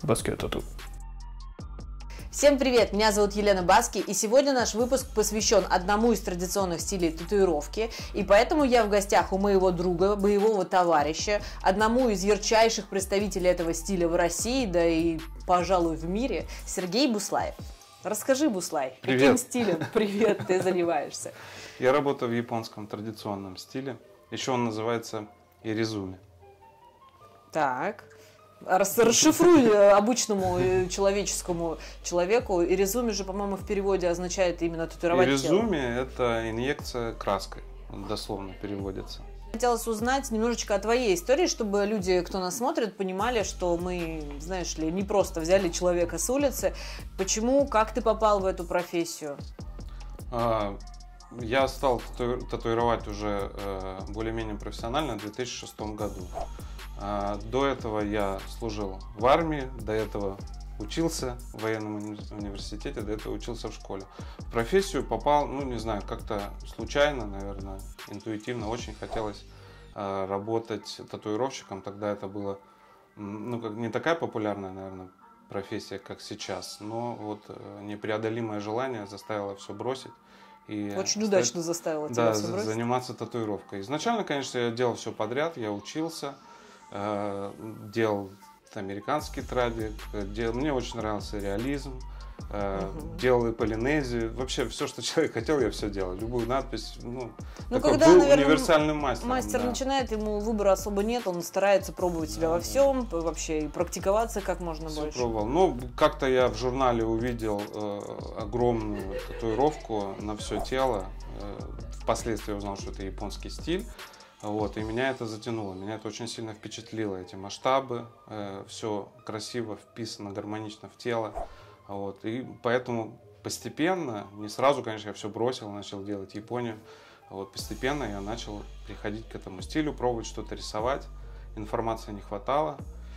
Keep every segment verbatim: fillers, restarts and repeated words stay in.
Баски Тату. Всем привет, меня зовут Елена Баски, и сегодня наш выпуск посвящен одному из традиционных стилей татуировки, и поэтому я в гостях у моего друга, боевого товарища, одному из ярчайших представителей этого стиля в России, да и, пожалуй, в мире, Сергей Буслаев. Расскажи, Буслай, Привет. Каким стилем, привет, ты занимаешься? Я работаю в японском традиционном стиле, еще он называется иризуми. Так... Расшифруй обычному человеческому человеку. Иризуми же, по-моему, в переводе означает именно татуировать тело. Иризуми – это инъекция краской, дословно переводится. Хотелось узнать немножечко о твоей истории, чтобы люди, кто нас смотрит, понимали, что мы, знаешь ли, не просто взяли человека с улицы. Почему, как ты попал в эту профессию? Я стал татуировать уже более-менее профессионально в две тысячи шестом году. До этого я служил в армии, до этого учился в военном университете, до этого учился в школе. В профессию попал, ну не знаю, как-то случайно, наверное, интуитивно. Очень хотелось работать татуировщиком. Тогда это было, ну, как не такая популярная, наверное, профессия, как сейчас. Но вот непреодолимое желание заставило все бросить. И Очень стать, удачно заставило тебя да, все бросить. заниматься татуировкой. Изначально, конечно, я делал все подряд, я учился. Делал американский традик, делал, мне очень нравился реализм, uh-huh. делал и полинезию, вообще все, что человек хотел, я все делал, любую надпись, ну, ну такой, когда, был наверное, универсальным мастером. Мастер да. начинает, ему выбора особо нет, он старается пробовать себя да, во всем, да. вообще и практиковаться как можно все больше. Пробовал. Ну, как-то я в журнале увидел э, огромную татуировку на все тело, э, впоследствии узнал, что это японский стиль. Вот, и меня это затянуло, меня это очень сильно впечатлило, эти масштабы, э, все красиво вписано, гармонично в тело, вот, и поэтому постепенно, не сразу, конечно, я все бросил, начал делать Японию, вот, постепенно я начал приходить к этому стилю, пробовать что-то рисовать, информации не хватало,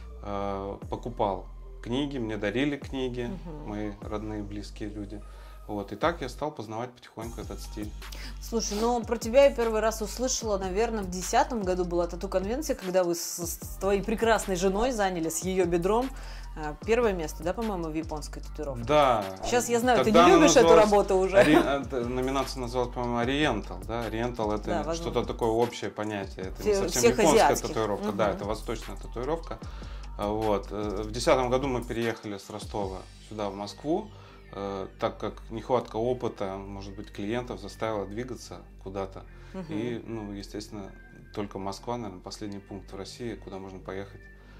э, покупал книги, мне дарили книги, угу. мои родные, близкие люди. Вот, и так я стал познавать потихоньку этот стиль. Слушай, ну про тебя я первый раз услышала, наверное, в десятом году была тату-конвенция, когда вы с, с твоей прекрасной женой заняли с ее бедром первое место, да, по-моему, в японской татуировке? Да. Сейчас я знаю, ты не любишь эту работу уже. Ори... Номинация называлась, по-моему, Oriental, да? Oriental это да, что-то такое общее понятие, это Все, не совсем японская азиатских. татуировка, угу. да, это восточная татуировка. Вот. В десятом году мы переехали с Ростова сюда, в Москву. Так как нехватка опыта, может быть, клиентов заставила двигаться куда-то. Угу. И, ну, естественно, только Москва, наверное, последний пункт в России, куда можно поехать,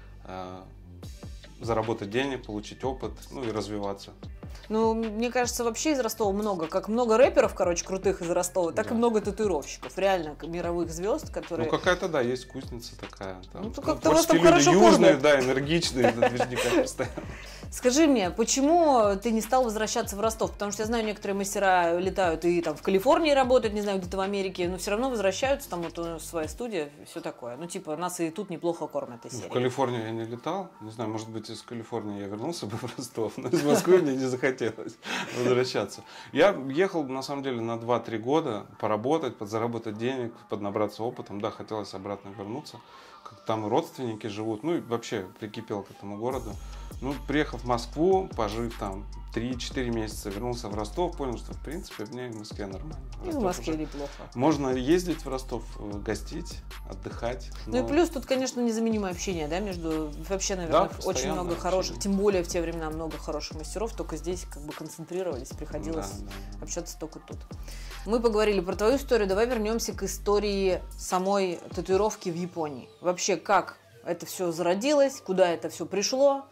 э, заработать денег, получить опыт, ну и развиваться. Ну, мне кажется, вообще из Ростова много. Как много рэперов, короче, крутых из Ростова, так да. и много татуировщиков. Реально, мировых звезд, которые... Ну, какая-то, да, есть вкусница такая. Там, ну, ну, как-то у вас там хорошо южные, да, энергичные, движника постоянно. Скажи мне, почему ты не стал возвращаться в Ростов? Потому что я знаю, некоторые мастера летают и там в Калифорнии работают, не знаю, где-то в Америке, но все равно возвращаются, там вот у нас своя студия, все такое. Ну, типа, нас и тут неплохо кормят из серии. В Калифорнию я не летал. Не знаю, может быть, из Калифорнии я вернулся бы в Ростов, но из Москвы мне не захотелось возвращаться. Я ехал, на самом деле, на два-три года поработать, подзаработать денег, поднабраться опытом. Да, хотелось обратно вернуться. Там родственники живут, ну и вообще прикипел к этому городу. Ну, приехав в Москву, пожив там три-четыре месяца, вернулся в Ростов, понял, что, в принципе, мне в Москве нормально. В, в Москве неплохо. Можно ездить в Ростов, гостить, отдыхать. Но... Ну и плюс тут, конечно, незаменимое общение, да, между... Вообще, наверное, да, очень много хороших, общение. Тем более в те времена много хороших мастеров, только здесь как бы концентрировались, приходилось да, да. общаться только тут. Мы поговорили про твою историю, давай вернемся к истории самой татуировки в Японии. Вообще, как это все зародилось, куда это все пришло?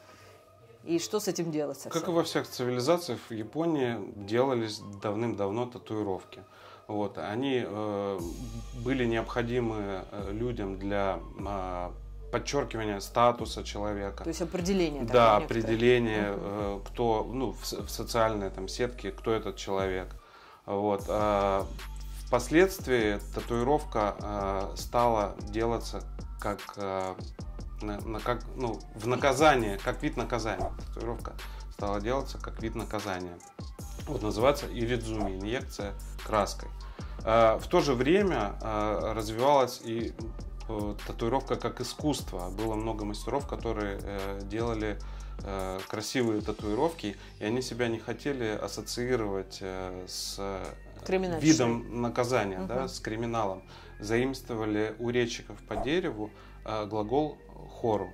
И что с этим делать совсем? Как и во всех цивилизациях, в Японии делались давным-давно татуировки. Вот. Они э, были необходимы людям для э, подчеркивания статуса человека. То есть определение. Да, определение, э, кто, ну, в, в социальной там, сетке, кто этот человек. Вот. А впоследствии татуировка э, стала делаться как... Э, На, на, как, ну, в наказание, как вид наказания. Татуировка стала делаться как вид наказания. Вот называется иридзуми, инъекция краской. А, в то же время а, развивалась и а, татуировка как искусство. Было много мастеров, которые а, делали э, красивые татуировки, и они себя не хотели ассоциировать э, с видом наказания, угу. да, с криминалом. Заимствовали у резчиков по дереву э, глагол хору.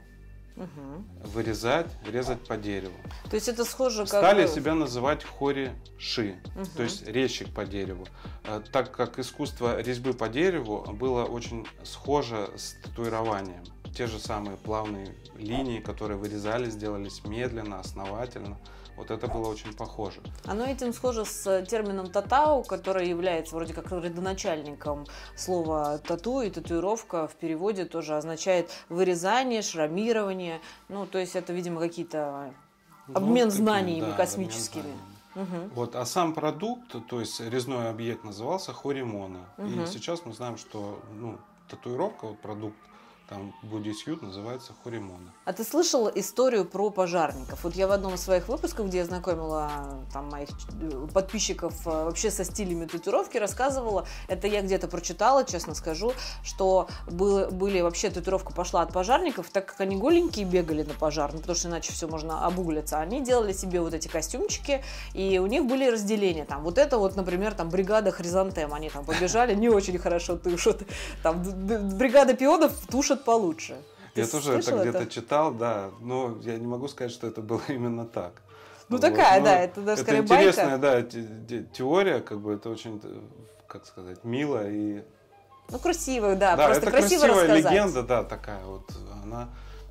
Угу. Вырезать, резать по дереву. То есть это схоже как... Стали себя называть хори-ши, угу. то есть резчик по дереву. Так как искусство резьбы по дереву было очень схоже с татуированием. Те же самые плавные линии, которые вырезались, делались медленно, основательно. Вот это было очень похоже. Оно этим схоже с термином татау, который является вроде как родоначальником слова тату, и татуировка в переводе тоже означает вырезание, шрамирование. Ну, то есть это, видимо, какие-то обмен ну, знаниями такие, да, космическими. Угу. Вот, а сам продукт, то есть резной объект, назывался хоримона. Угу. И сейчас мы знаем, что ну, татуировка, вот продукт, там бодисьют называется хоримона. А ты слышал историю про пожарников? Вот я в одном из своих выпусков, где я знакомила там, моих подписчиков вообще со стилями татуировки, рассказывала, это я где-то прочитала, честно скажу, что было, были вообще татуировка пошла от пожарников, так как они голенькие бегали на пожар, ну, потому что иначе все можно обуглиться, они делали себе вот эти костюмчики, и у них были разделения. Там, вот это вот, например, там бригада хризантем, они там побежали, не очень хорошо тушат. Там бригада пионов тушат получше. Ты я тоже это где-то это? читал, да, но я не могу сказать, что это было именно так. Ну вот. такая, но да, это даже скорее байка. Это интересная, да, те, теория, как бы это очень, как сказать, мило и... Ну красиво, да, да просто это красиво красивая рассказать. Легенда, да, такая вот, она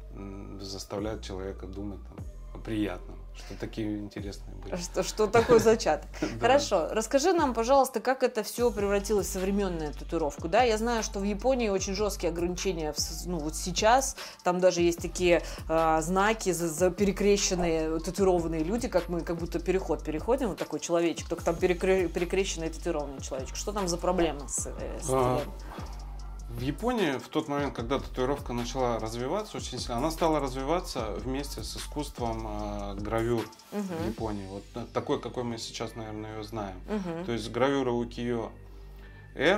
заставляет человека думать там, о приятном. Что такие интересные были. Что, что такое зачаток. Хорошо. Расскажи нам, пожалуйста, как это все превратилось в современную татуировку. Да? Я знаю, что в Японии очень жесткие ограничения. Ну, вот сейчас там даже есть такие э, знаки за, за перекрещенные татуированные люди, как мы как будто переход переходим, вот такой человечек, только там перекре, перекрещенный татуированный человечек. Что там за проблема с, э, с а... В Японии в тот момент, когда татуировка начала развиваться очень сильно, она стала развиваться вместе с искусством э, гравюр uh-huh. в Японии. Вот такой, какой мы сейчас, наверное, ее знаем. Uh-huh. То есть гравюры укиё-э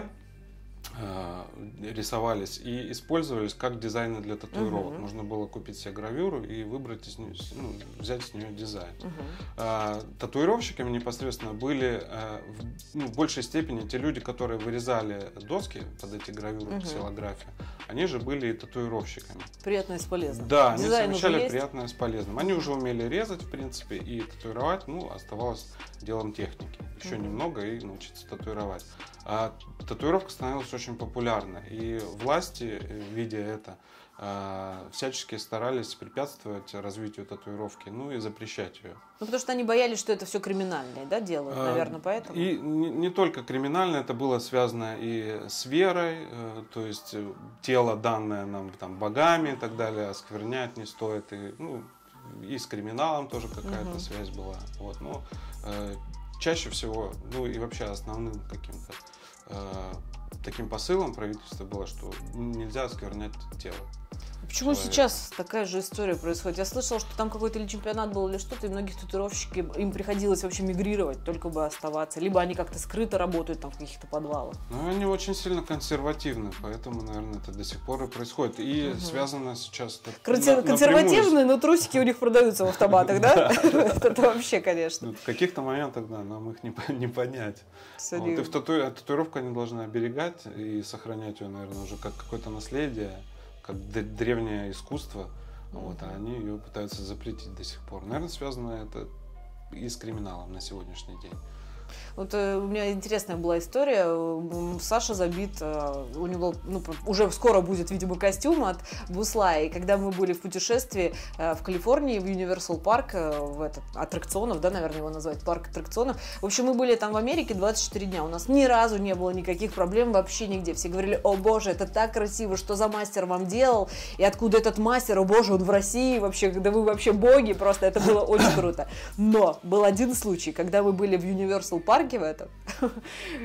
э, рисовались и использовались как дизайны для татуировок. Uh-huh. Можно было купить себе гравюру и выбрать из нее, ну, взять с нее дизайн. Uh-huh. Э, татуировщиками непосредственно были э, в, ну, в большей степени те люди, которые вырезали доски под эти гравюры, uh-huh. ксилографию. Они же были и татуировщиками. Приятное с полезным. Да, они совмещали приятное с полезным. Они уже умели резать, в принципе, и татуировать, ну, оставалось делом техники. Еще uh-huh. немного и научиться татуировать. А татуировка становилась очень популярна. И власти, видя это, всячески старались препятствовать развитию татуировки, ну и запрещать ее. Ну, потому что они боялись, что это все криминальное, да, делают, а, наверное, поэтому? И не, не только криминально, это было связано и с верой, то есть тело, данное нам там богами и так далее, осквернять не стоит, и, ну, и с криминалом тоже какая-то угу. связь была. Вот, но э, чаще всего, ну и вообще основным каким-то э, таким посылом правительства было, что нельзя осквернять тело. Почему человека. Сейчас такая же история происходит? Я слышала, что там какой-то или чемпионат был, или что-то, и многих татуировщиков, им приходилось вообще мигрировать, только бы оставаться. Либо они как-то скрыто работают там в каких-то подвалах. Ну, они очень сильно консервативны, поэтому, наверное, это до сих пор и происходит. И угу. связано сейчас... Консер- консервативные, но трусики у них продаются в автоматах, да? Это вообще, конечно. В каких-то моментах, да, нам их не понять. И татуировку они должны оберегать и сохранять ее, наверное, уже как какое-то наследие, как древнее искусство, mm-hmm. вот, а они ее пытаются запретить до сих пор. Наверное, связано это и с криминалом на сегодняшний день. Вот э, у меня интересная была история. Саша забит, э, у него ну, уже скоро будет, видимо, костюм от Буслая. И когда мы были в путешествии э, в Калифорнии, в Universal Park, э, в этот, аттракционов, да, наверное, его назвать, парк аттракционов. В общем, мы были там в Америке двадцать четыре дня. У нас ни разу не было никаких проблем вообще нигде. Все говорили: о боже, это так красиво, что за мастер вам делал? И откуда этот мастер? О боже, он в России вообще, да вы вообще боги, просто это было очень круто. Но был один случай, когда мы были в Universal парке в этом.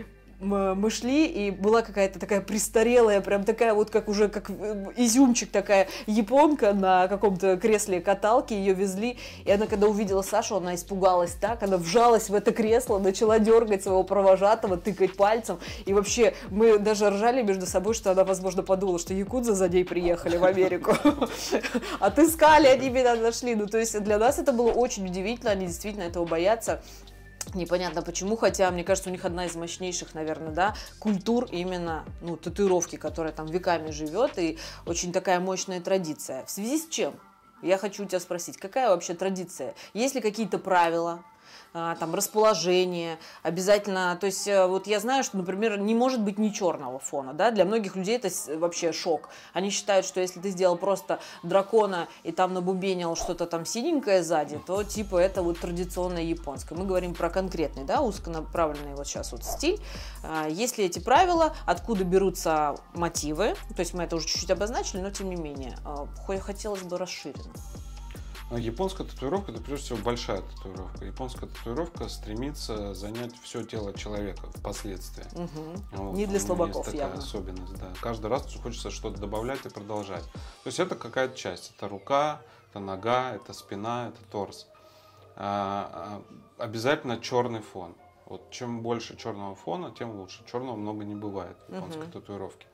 мы шли, и была какая-то такая престарелая, прям такая вот, как уже, как изюмчик такая японка на каком-то кресле каталки, ее везли, и она, когда увидела Сашу, она испугалась так, она вжалась в это кресло, начала дергать своего провожатого, тыкать пальцем, и вообще мы даже ржали между собой, что она, возможно, подумала, что якудзы за ней приехали в Америку, отыскали, они меня нашли, ну, то есть для нас это было очень удивительно, они действительно этого боятся. Непонятно почему, хотя, мне кажется, у них одна из мощнейших, наверное, да, культур именно, ну, татуировки, которая там веками живет, и очень такая мощная традиция. В связи с чем? Я хочу у тебя спросить, какая вообще традиция? Есть ли какие-то правила? Там расположение, обязательно, то есть вот я знаю, что, например, не может быть ни черного фона, да, для многих людей это вообще шок. Они считают, что если ты сделал просто дракона и там набубенил что-то там синенькое сзади, то типа это вот традиционное японское. Мы говорим про конкретный, да, узконаправленный вот сейчас вот стиль. Есть ли эти правила, откуда берутся мотивы, то есть мы это уже чуть-чуть обозначили, но тем не менее, хотелось бы расширенно. Японская татуировка – это прежде всего большая татуировка. Японская татуировка стремится занять все тело человека впоследствии. Угу. Вот, не для слабаков, есть такая явно. особенность, да. Каждый раз хочется что-то добавлять и продолжать. То есть это какая-то часть. Это рука, это нога, это спина, это торс. А, а, обязательно черный фон. Вот чем больше черного фона, тем лучше. Черного много не бывает в японской угу. татуировке.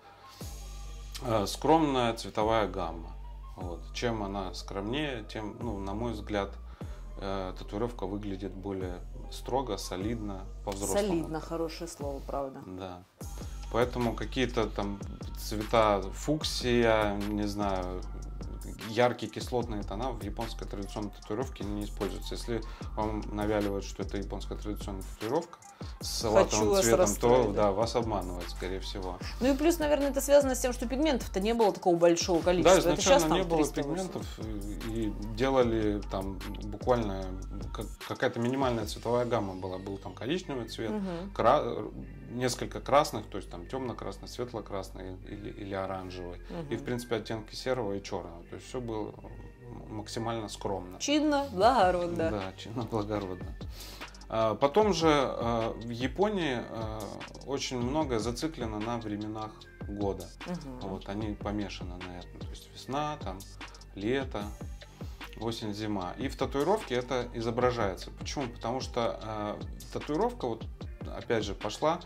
А, скромная цветовая гамма. Вот. Чем она скромнее, тем, ну, на мой взгляд, э, татуировка выглядит более строго, солидно, по-взрослому. Солидно, хорошее слово, правда. Да. Поэтому какие-то там цвета фуксия, не знаю, яркие кислотные тона в японской традиционной татуировке не используются. Если вам навяливают, что это японская традиционная татуировка с салатовым цветом, то да, вас обманывают, скорее всего. Ну и плюс, наверное, это связано с тем, что пигментов-то не было такого большого количества. Да, изначально это не было пигментов, и делали там буквально какая-то минимальная цветовая гамма была. Был там коричневый цвет, угу. кра- несколько красных, то есть там темно-красный, светло-красный или, или оранжевый. Угу. И, в принципе, оттенки серого и черного. То есть все было максимально скромно. Чинно, благородно. Да, чинно, благородно. Потом же в Японии очень многое зациклено на временах года. Угу. Вот, они помешаны на этом. То есть весна, там, лето, осень, зима. И в татуировке это изображается. Почему? Потому что татуировка, вот, опять же, пошла,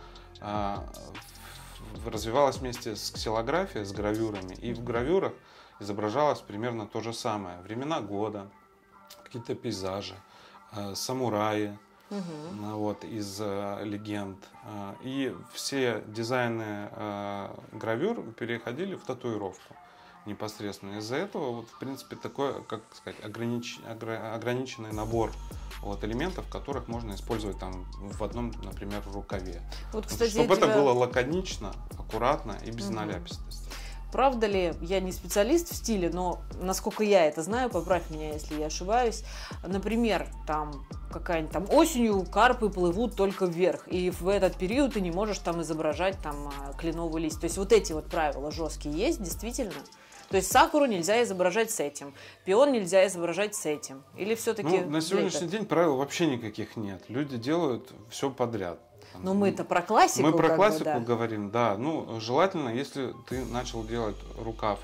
развивалась вместе с ксилографией, с гравюрами. И в гравюрах изображалось примерно то же самое. Времена года, какие-то пейзажи, самураи. Uh-huh. Вот, из э, легенд. Э, и все дизайны э, гравюр переходили в татуировку непосредственно. Из-за этого, вот, в принципе, такой, как сказать, огранич... огр... ограниченный набор вот, элементов, которых можно использовать там, в одном, например, рукаве. Вот, кстати, чтобы тебя... это было лаконично, аккуратно и без uh-huh. наляпистости. Правда ли, я не специалист в стиле, но насколько я это знаю, поправь меня, если я ошибаюсь, например, там какая-нибудь там осенью карпы плывут только вверх, и в этот период ты не можешь там изображать там кленовый лист. То есть вот эти вот правила жесткие есть, действительно? То есть сакуру нельзя изображать с этим, пион нельзя изображать с этим, или все-таки... Ну, на сегодняшний день правил вообще никаких нет, люди делают все подряд. Но мы-то про классику. Мы про классику бы, да. говорим, да. Ну, желательно, если ты начал делать рукав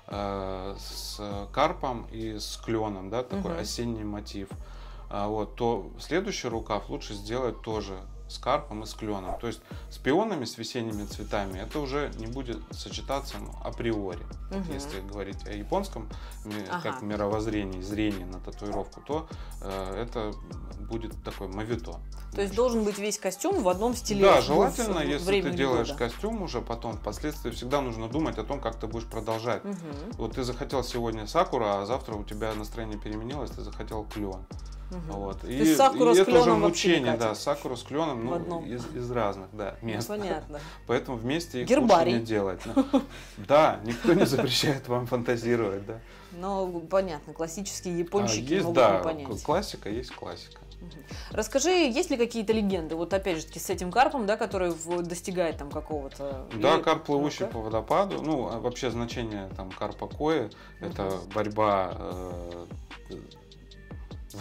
э, с карпом и с кленом, да, такой угу. осенний мотив, э, вот, то следующий рукав лучше сделать тоже с карпом и с кленом. То есть с пионами, с весенними цветами это уже не будет сочетаться ну, априори. Угу. Если говорить о японском ага. как мировоззрении, зрении на татуировку, то э, это будет такой мавито. То есть должен быть весь костюм в одном стиле. Да, желательно, в, если ты делаешь года. Костюм уже потом, впоследствии всегда нужно думать о том, как ты будешь продолжать. Угу. Вот ты захотел сегодня сакура, а завтра у тебя настроение переменилось, ты захотел клен. Угу. Вот. И, и это уже мучение, да, сакура с кленом ну, из, из разных да, мест. Ну, понятно. Поэтому вместе их Гербарий. лучше не делать. Да, никто не запрещает вам фантазировать. Да. Ну, понятно, классические японщики есть, могут да, не понять. Классика есть классика. Расскажи, есть ли какие-то легенды, вот опять же таки с этим карпом, да, который достигает там какого-то... Да, или... карп, плывущий ну-ка. По водопаду, ну, вообще значение там карпа кои, uh-huh. это борьба э,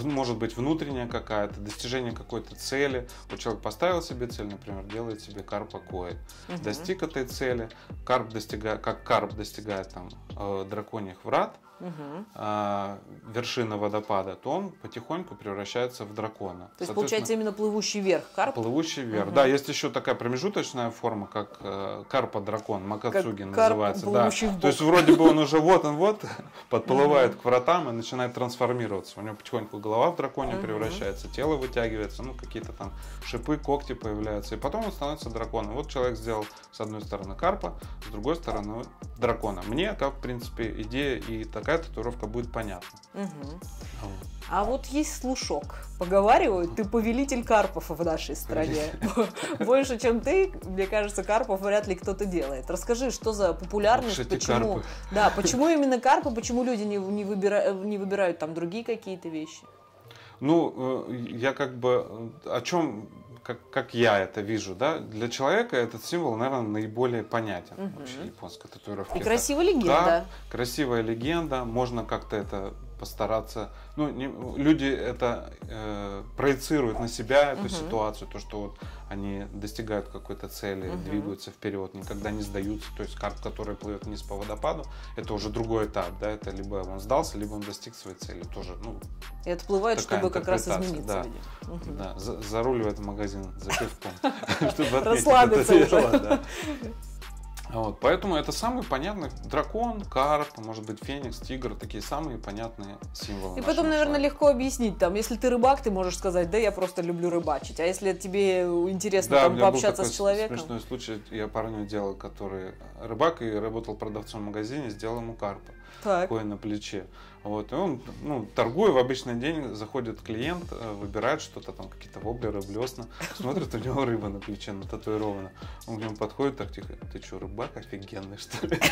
может быть внутренняя какая-то, достижение какой-то цели. Вот человек поставил себе цель, например, делает себе карпа коэ. Угу. Достиг этой цели, карп достигает, как карп достигает там драконьих врат, угу. а, вершина водопада, то он потихоньку превращается в дракона. То есть получается именно плывущий вверх карп? Плывущий вверх, угу. да. Есть еще такая промежуточная форма, как э, карпа-дракон, Макацуги называется. Да. То есть вроде бы он уже вот он вот подплывает угу. к вратам и начинает трансформироваться. У него потихоньку голова в драконе угу. превращается, тело вытягивается, ну какие-то там шипы, когти появляются. И потом он становится драконом. Вот человек сделал с одной стороны карпа, с другой стороны дракона. Мне, как в принципе, идея и такая татуировка будет понятна. Угу. А вот есть слушок. Поговаривают, ты повелитель карпов в нашей стране. Больше, чем ты, мне кажется, карпов вряд ли кто-то делает. Расскажи, что за популярность, почему... Да, почему именно карпы, почему люди не, не, выбира... не выбирают там другие какие-то вещи? Ну, я как бы... О чем... Как, как я это вижу, да, для человека этот символ, наверное, наиболее понятен. Угу. Вообще японская татуировка. И красивая легенда. Да, красивая легенда, можно как-то это постараться. Ну, не, люди это э, проецируют на себя, эту угу. ситуацию, то, что вот они достигают какой-то цели, угу. двигаются вперед, никогда не сдаются. То есть карп, который плывет вниз по водопаду, это уже другой этап, да, это либо он сдался, либо он достиг своей цели. Тоже, ну, и отплывает, чтобы как раз измениться. Да, угу. да. За, заруливает в магазин за пивком, чтобы расслабиться уже. Вот, поэтому это самый понятный дракон, карп, может быть феникс, тигр, такие самые понятные символы. И потом, наверное, человека. Легко объяснить, там, если ты рыбак, ты можешь сказать, да, я просто люблю рыбачить, а если тебе интересно да, там, пообщаться с человеком. Смешной случай, я парню делал, который рыбак и работал продавцом в магазине, сделал ему карпа, такое на плече. Вот, и он, ну, торгуя в обычный день, заходит клиент, выбирает что-то, там какие-то воблеры, блесна, смотрит, у него рыба на плече нататуирована. Он к нему подходит так тихо: ты что, рыбак офигенный, что ли?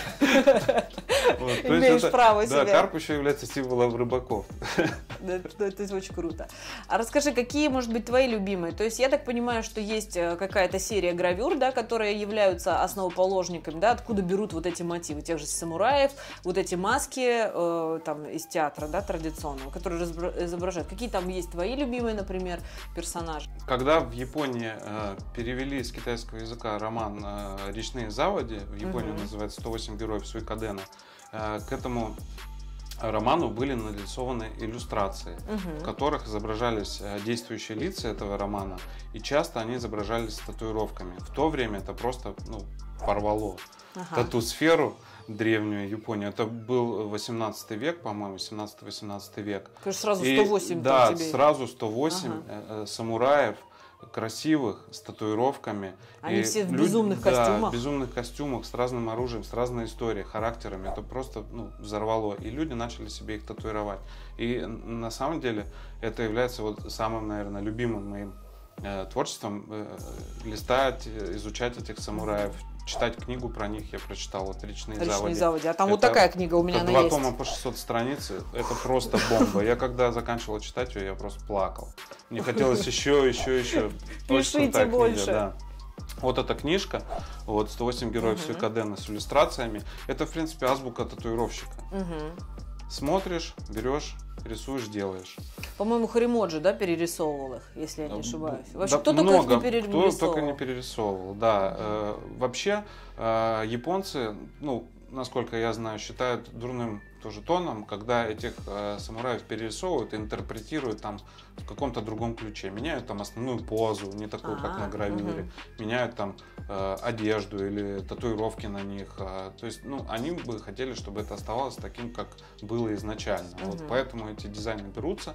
Имеешь право себе. Да, карп еще является символом рыбаков. Это очень круто. А расскажи, какие, может быть, твои любимые? То есть я так понимаю, что есть какая-то серия гравюр, да, которые являются основоположниками, да, откуда берут вот эти мотивы тех же самураев, вот эти маски, там, из театра, да, традиционного, который изображает. Какие там есть твои любимые, например, персонажи? Когда в Японии э, перевели с китайского языка роман э, «Речные заводи», в Японии uh-huh. называется «сто восемь героев Суикадена», э, к этому роману были нарисованы иллюстрации, uh-huh. в которых изображались действующие лица этого романа, и часто они изображались с татуировками. В то время это просто, ну, порвало uh-huh. тату-сферу древнюю Японию. Это был восемнадцатый век, по-моему, семнадцатый-восемнадцатый век. Конечно, сразу сто восемь. И, да, тебе... сразу сто восемь ага. самураев красивых, с татуировками. Они и все в люди, безумных да, костюмах. в безумных костюмах, с разным оружием, с разной историей, характерами. Это просто, ну, взорвало. И люди начали себе их татуировать. И на самом деле это является вот самым, наверное, любимым моим э, творчеством. Э, листать, изучать этих самураев, читать книгу про них. Я прочитал вот «Речные, Речные заводи». заводи. А там это, вот такая книга у меня, она два есть. тома по шестьсот страниц. Это просто бомба. Я когда заканчивал читать ее, я просто плакал. Мне хотелось еще, еще, еще. Пишите больше. Книга, да. Вот эта книжка, вот «сто восемь героев uh-huh. Суикадена» с иллюстрациями. Это, в принципе, азбука татуировщика. Uh-huh. Смотришь, берешь, рисуешь, делаешь. По-моему, Хоримоджи, да, перерисовывал их, если я не ошибаюсь. Вообще, да, кто много, только их не перерисовывал? Кто только не перерисовывал, да. Э, вообще, э, японцы, ну, насколько я знаю, считают дурным тоже тоном, когда этих э, самураев перерисовывают и интерпретируют там в каком-то другом ключе. Меняют там основную позу, не такую, А-а-а, как на гравюре. Угу. Меняют там э, одежду или татуировки на них. Э, то есть, ну, они бы хотели, чтобы это оставалось таким, как было изначально. Угу. Вот поэтому эти дизайны берутся,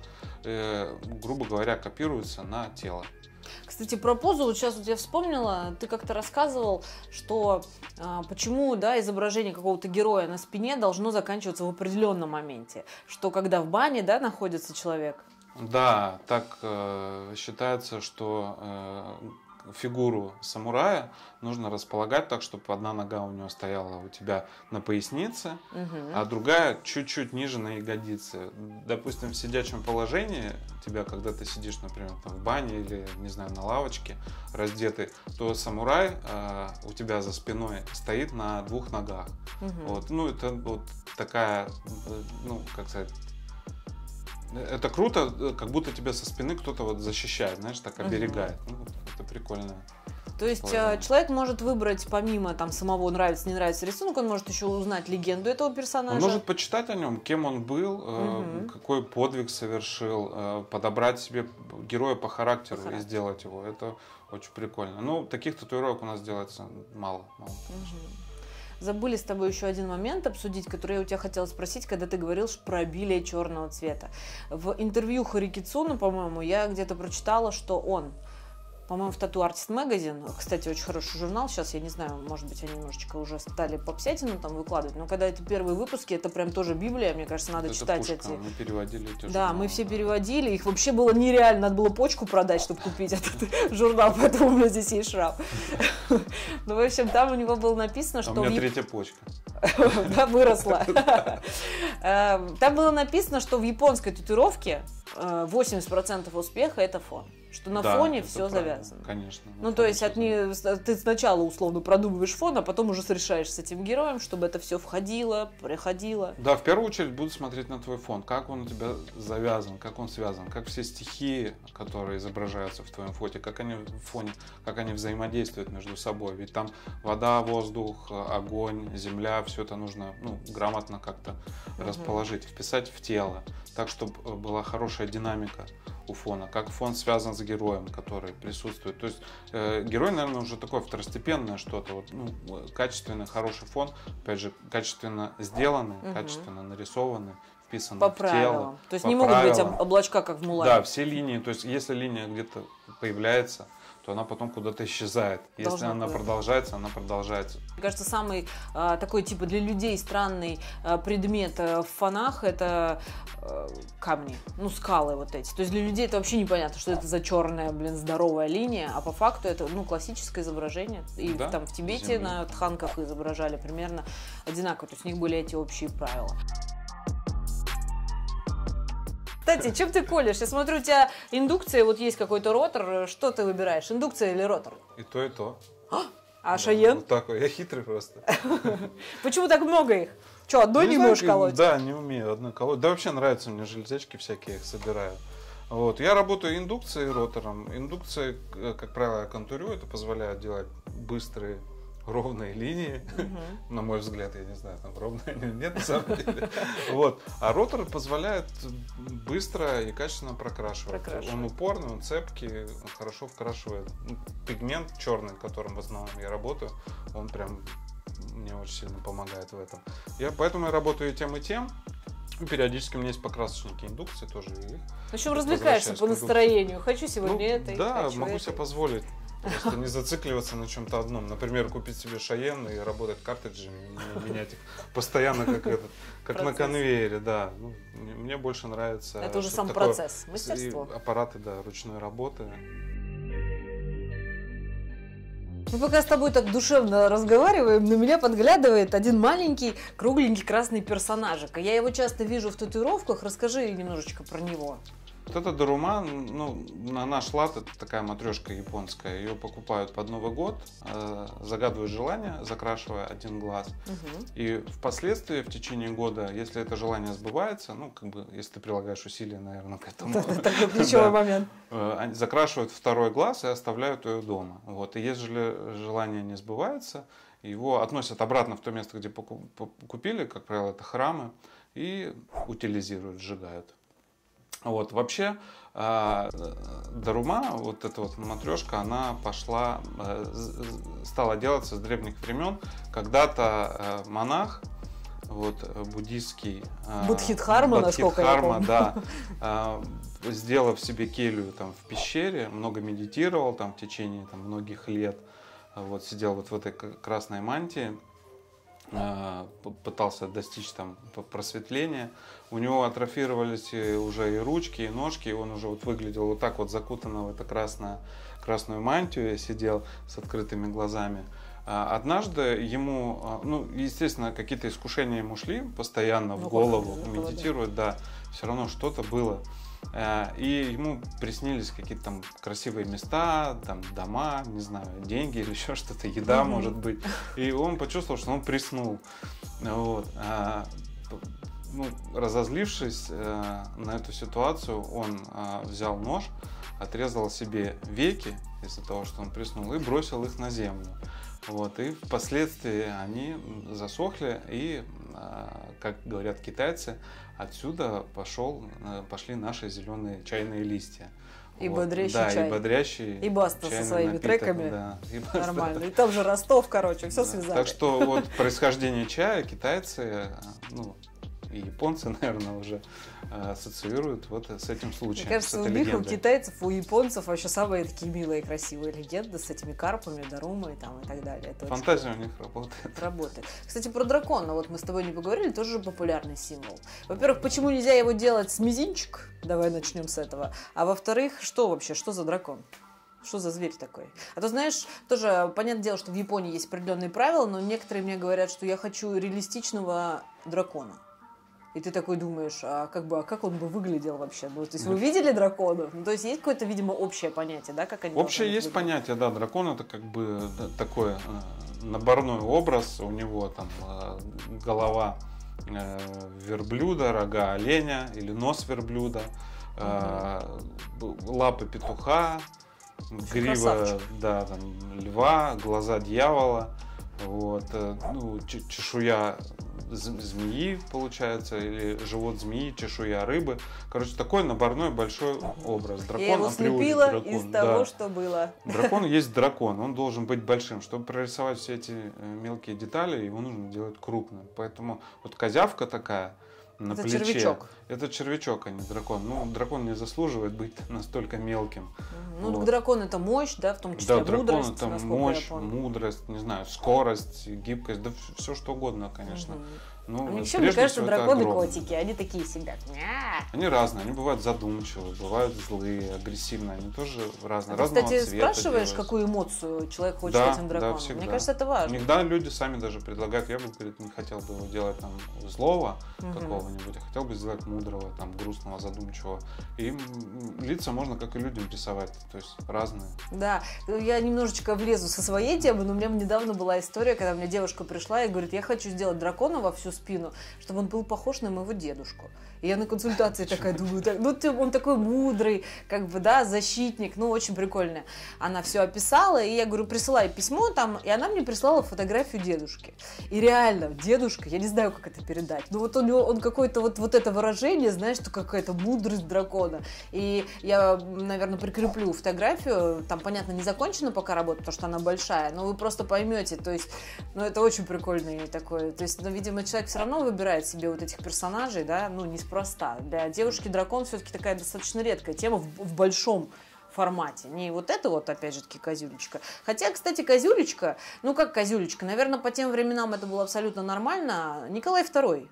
э, грубо говоря, копируются на тело. Кстати, про позу, вот сейчас вот я вспомнила, ты как-то рассказывал, что а, почему, да, изображение какого-то героя на спине должно заканчиваться в определенном моменте, что когда в бане, да, находится человек. Да, так э, считается, что э, фигуру самурая нужно располагать так, чтобы одна нога у него стояла у тебя на пояснице, угу. а другая чуть-чуть ниже на ягодице. Допустим, в сидячем положении тебя, когда ты сидишь, например, там, в бане или, не знаю, на лавочке раздетый, то самурай э, у тебя за спиной стоит на двух ногах. Угу. Вот. Ну, это вот такая, ну, как сказать, Это круто, как будто тебя со спины кто-то вот защищает, знаешь, так оберегает. Угу. Ну, это прикольно. То есть Ладно. человек может выбрать, помимо там самого нравится, не нравится рисунок, он может еще узнать легенду этого персонажа. Он может почитать о нем, кем он был, угу. какой подвиг совершил, подобрать себе героя по характеру, по характеру и сделать его. Это очень прикольно. Ну, таких татуировок у нас делается мало. мало угу. Забыли с тобой еще один момент обсудить, который я у тебя хотела спросить, когда ты говорил про обилие черного цвета. В интервью Хари Кицуна, по-моему, я где-то прочитала, что он, по-моему, в Tattoo Artist Magazine, кстати, очень хороший журнал, сейчас, я не знаю, может быть, они немножечко уже стали попсятину там выкладывать, но когда это первые выпуски, это прям тоже Библия, мне кажется, надо это читать пушка. эти. Мы переводили эти Да, журналы. мы все переводили, их вообще было нереально, надо было почку продать, чтобы купить этот журнал, поэтому у меня здесь есть шрам. Ну, в общем, там у него было написано, что... У меня третья почка. Да, выросла. Там было написано, что в японской татуировке восемьдесят процентов успеха это фон. Что на да, фоне все правильно. Завязано. Конечно. Ну, то есть от не... ты сначала условно продумываешь фон, а потом уже решаешь с этим героем, чтобы это все входило, приходило. Да, в первую очередь будут смотреть на твой фон, как он у тебя завязан, как он связан, как все стихии, которые изображаются в твоем фоте, как они в фоне, как они взаимодействуют между собой. Ведь там вода, воздух, огонь, земля, все это нужно ну, грамотно как-то угу. расположить, вписать в тело, так, чтобы была хорошая динамика у фона, как фон связан с героем, который присутствует. То есть э, герой, наверное, уже такое второстепенное что-то. Вот, ну, качественный, хороший фон, опять же, качественно сделанный, угу. качественно нарисованный, вписанный по в правилам. тело. То есть по не могут правилам. быть облачка, как в Мулане. Да, все линии. То есть если линия где-то появляется, то она потом куда-то исчезает. Если Должна она быть. продолжается, она продолжается. Мне кажется, самый а, такой типа для людей странный а, предмет а, в фонах это а, камни, ну скалы вот эти. То есть для людей это вообще непонятно, что это за черная, блин, здоровая линия, а по факту это ну классическое изображение. И да, там в Тибете земли. На тханках изображали примерно одинаково. То есть у них были эти общие правила. Кстати, чем ты колешь? Я смотрю, у тебя индукция, вот есть какой-то ротор. Что ты выбираешь, индукция или ротор? И то, и то. А, а да, Шайен? Вот такой, я хитрый просто. Почему так много их? Что, одной не можешь колоть? Да, не умею одной колоть. Да вообще нравятся мне железячки всякие, я их собираю. Вот. Я работаю индукцией и ротором. Индукция, как правило, я контурю, это позволяет делать быстрые ровные линии, uh-huh. на мой взгляд, я не знаю, там ровные или нет, на самом деле. Вот. А ротор позволяет быстро и качественно прокрашивать. прокрашивать. Он упорный, он цепкий, он хорошо вкрашивает. Пигмент черный, которым в основном я работаю, он прям мне очень сильно помогает в этом. Я поэтому я работаю и тем, и тем. И периодически у меня есть покрасочники индукции тоже. В общем, развлекаешься по настроению. Хочу сегодня ну, это. Да, хочу могу это. себе позволить. Просто не зацикливаться на чем-то одном. Например, купить себе Шайен и работать картриджами, менять их постоянно, как, этот, как на конвейере. Да. Ну, мне больше нравится. Это уже сам процесс, мастерство. Аппараты, да, ручной работы. Мы пока с тобой так душевно разговариваем, на меня подглядывает один маленький, кругленький красный персонажик. Я его часто вижу в татуировках. Расскажи немножечко про него. Вот эта Дарума, ну, на наш лад, это такая матрешка японская. Ее покупают под Новый год, э, загадывают желание, закрашивая один глаз. Угу. И впоследствии, в течение года, если это желание сбывается, ну, как бы, если ты прилагаешь усилия, наверное, к этому. Это такой ключевой момент. Они закрашивают второй глаз и оставляют ее дома. Вот. И если желание не сбывается, его относят обратно в то место, где купили, как правило, это храмы, и утилизируют, сжигают. Вот, вообще, э, Дарума, вот эта вот матрешка, она пошла, э, стала делаться с древних времен. Когда-то э, монах, вот, буддийский, э, Бодхидхарма, насколько я помню. Да, э, сделав себе келью там, в пещере, много медитировал там, в течение там, многих лет, вот, сидел вот в этой красной мантии, пытался достичь там просветления. У него атрофировались уже и ручки, и ножки, и он уже вот выглядел вот так вот закутанно в эту красную, красную мантию, сидел с открытыми глазами. Однажды ему, ну, естественно, какие-то искушения ему шли постоянно в голову, медитирует, да, все равно что-то было. И ему приснились какие-то там красивые места, там дома, не знаю, деньги или еще что-то, еда, mm-hmm. может быть. И он почувствовал, что он приснул. Вот. ну, разозлившись э, на эту ситуацию, он э, взял нож, отрезал себе веки из-за того, что он приснул, и бросил их на землю. Вот, и впоследствии они засохли, и, э, как говорят китайцы, отсюда пошел, э, пошли наши зеленые чайные листья. И вот. бодрящий да, чай. И бодрящий И Баста со своими напиток, треками. Да, и Нормально. И там же Ростов, короче, все да. связали. Так что вот происхождение чая китайцы, ну, и японцы, наверное, уже ассоциируют вот с этим случаем. Мне кажется, у них, легендой. У китайцев, у японцев вообще самые такие милые, красивые легенды с этими карпами, дарумой там, и так далее. Это фантазия у них работает. Работает. Кстати, про дракона, вот мы с тобой не поговорили, тоже популярный символ. Во-первых, почему нельзя его делать с мизинчик? Давай начнем с этого. А во-вторых, что вообще, что за дракон? Что за зверь такой? А то, знаешь, тоже, понятное дело, что в Японии есть определенные правила, но некоторые мне говорят, что я хочу реалистичного дракона. И ты такой думаешь, а как бы, а как он бы выглядел вообще? Ну, то есть вы видели драконов? Ну, то есть есть какое-то, видимо, общее понятие, да, как они общее есть выглядеть? Понятие, да, дракон это как бы да, такой э, наборной образ, у него там э, голова э, верблюда, рога оленя или нос верблюда, э, угу. лапы петуха, грива, да, там, льва, глаза дьявола, вот, э, ну, чешуя змеи, получается, или живот змеи, чешуя рыбы. Короче, такой наборной большой образ. Дракон, я его слепила дракон, из да. того, что было. Дракон есть дракон, он должен быть большим. Чтобы прорисовать все эти мелкие детали, его нужно делать крупным. Поэтому вот козявка такая на это плече. Червячок. Это червячок, а не дракон. Ну, дракон не заслуживает быть настолько мелким. Ну, вот. Дракон это мощь, да, в том числе да, мудрость. Дракон это мощь, мудрость, не знаю, скорость, гибкость, да все что угодно, конечно. Угу. Ну, мне вообще, мне кажется, драконы-котики, они такие всегда. Они разные, они бывают задумчивые, бывают злые, агрессивные, они тоже разные, а ты, разного кстати, цвета спрашиваешь, делают. Какую эмоцию человек хочет да, этим драконом? Да, всегда. Мне кажется, это важно. Иногда люди сами даже предлагают, я бы говорит, не хотел бы его делать там злого угу. какого-нибудь, а хотел бы сделать мудрого, там грустного, задумчивого. И лица можно, как и людям, рисовать, то есть разные. Да, я немножечко влезу со своей темы, но у меня недавно была история, когда мне девушка пришла и говорит, я хочу сделать дракона во всю спину, чтобы он был похож на моего дедушку. И я на консультации такая думаю, ну он такой мудрый, как бы, да, защитник, ну очень прикольно. Она все описала, и я говорю, присылай письмо там, и она мне прислала фотографию дедушки. И реально, дедушка, я не знаю, как это передать, но вот у него, он какое-то вот, вот это выражение, знаешь, что какая-то мудрость дракона. И я, наверное, прикреплю фотографию, там, понятно, не закончена пока работа, потому что она большая, но вы просто поймете, то есть, ну это очень прикольный такой, то есть, ну, видимо, человек все равно выбирает себе вот этих персонажей, да, ну, неспроста. Для девушки дракон все-таки такая достаточно редкая тема в, в большом формате. Не вот это вот, опять же таки, козюлечка. Хотя, кстати, козюлечка, ну как козюлечка, наверное, по тем временам это было абсолютно нормально. Николай второй.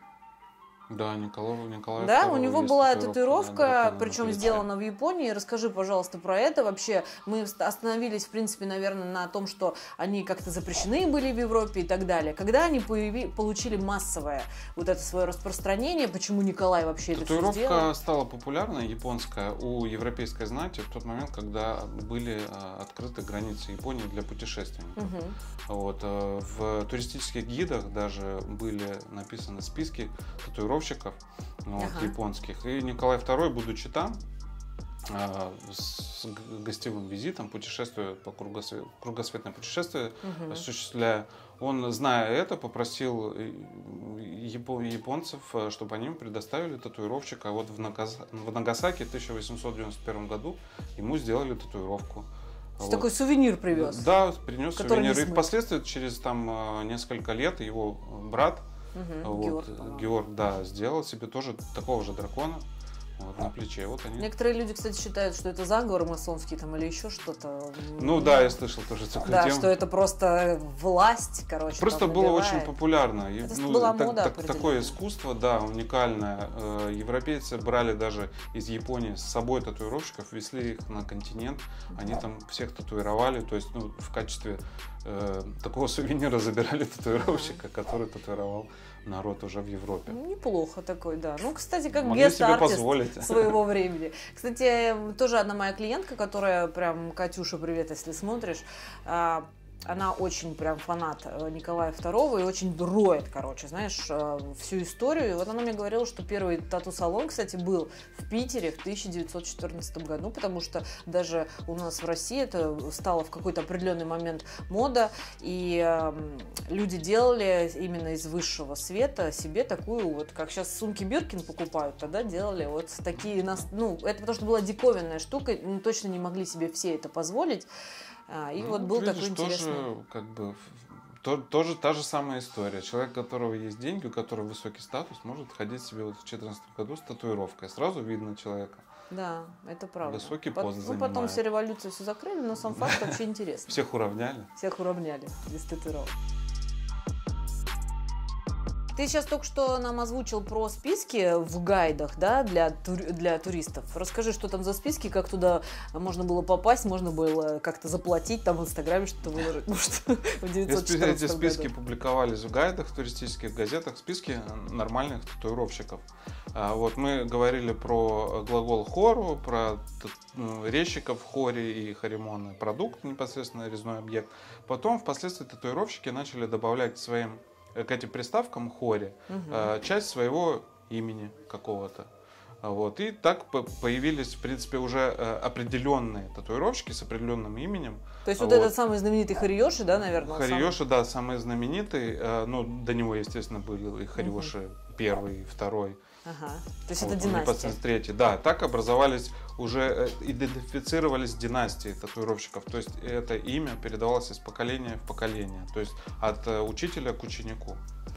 Да, Николай, Николай Да, у него была татуировка, татуировка причем сделана в Японии. Расскажи, пожалуйста, про это. Вообще, мы остановились, в принципе, наверное, на том, что они как-то запрещены были в Европе и так далее. Когда они появи... получили массовое вот это свое распространение, почему Николай вообще это все сделал? Татуировка стала популярной, японская, у европейской знати в тот момент, когда были открыты границы Японии для путешественников. Угу. Вот, в туристических гидах даже были написаны списки татуировщиков, вот, ага. японских. И Николай второй, будучи там, э, с гостевым визитом, путешествуя по кругосвет, кругосветное путешествие, угу. осуществляя, он, зная это, попросил японцев, чтобы они ему предоставили татуировщика. Вот в, Нагас... в Нагасаки в тысяча восемьсот девяносто первом году ему сделали татуировку. Вот. Такой сувенир привез. Да, принес сувенир. И впоследствии, через там несколько лет, его брат Угу, вот, Георг, Георг, да, сделал себе тоже такого же дракона вот, на плече. Вот они. Некоторые люди, кстати, считают, что это заговор масонский там или еще что-то. Ну да, я слышал тоже такую да, тему. что это просто власть, короче. Просто было очень популярно. Это ну, была так, мода так, такое искусство, да, уникальное. Европейцы брали даже из Японии с собой татуировщиков, везли их на континент, они там всех татуировали, то есть ну, в качестве э, такого сувенира забирали татуировщика, который татуировал народ уже в Европе. Неплохо такой, да. Ну, кстати, как могли себе позволить своего времени. Кстати, тоже одна моя клиентка, которая прям, Катюша, привет, если смотришь, она очень прям фанат Николая второго и очень дроет, короче, знаешь, всю историю. И вот она мне говорила, что первый тату-салон, кстати, был в Питере в тысяча девятьсот четырнадцатом году, потому что даже у нас в России это стало в какой-то определенный момент мода, и э, люди делали именно из высшего света себе такую вот, как сейчас сумки Биркин покупают, тогда делали вот такие, ну, это потому что была диковинная штука, точно не могли себе все это позволить. И ну, вот был видишь, такой интересный... Тоже, как бы, то, тоже та же самая история. Человек, у которого есть деньги, у которого высокий статус, может ходить себе вот в две тысячи четырнадцатом году с татуировкой. Сразу видно человека. Да, это правда. Высокий пост Ну, занимает. потом все революции все закрыли, но сам факт вообще интересный. Всех уравняли? Всех уравняли без татуировок. Ты сейчас только что нам озвучил про списки в гайдах, да, для, тур, для туристов. Расскажи, что там за списки, как туда можно было попасть, можно было как-то заплатить, там в Инстаграме что-то выложить, может, в девятьсот четырнадцатом году. Эти списки публиковались в гайдах, в туристических газетах, списки нормальных татуировщиков. Вот мы говорили про глагол хору, про резчиков хори и хоримоны, продукт, непосредственно резной объект. Потом впоследствии татуировщики начали добавлять к своим к этим приставкам хори угу. часть своего имени какого-то. Вот. И так появились, в принципе, уже определенные татуировщики с определенным именем. То есть вот, вот этот самый знаменитый Хариёши, да, наверное? Хариёши, самый... да, самый знаменитый. Ну, до него, естественно, были и Хариёши угу. первый, второй. Ага. То есть вот, это династия. Третий. Да, так образовались, уже идентифицировались династии татуировщиков. То есть это имя передавалось из поколения в поколение. То есть от учителя к ученику.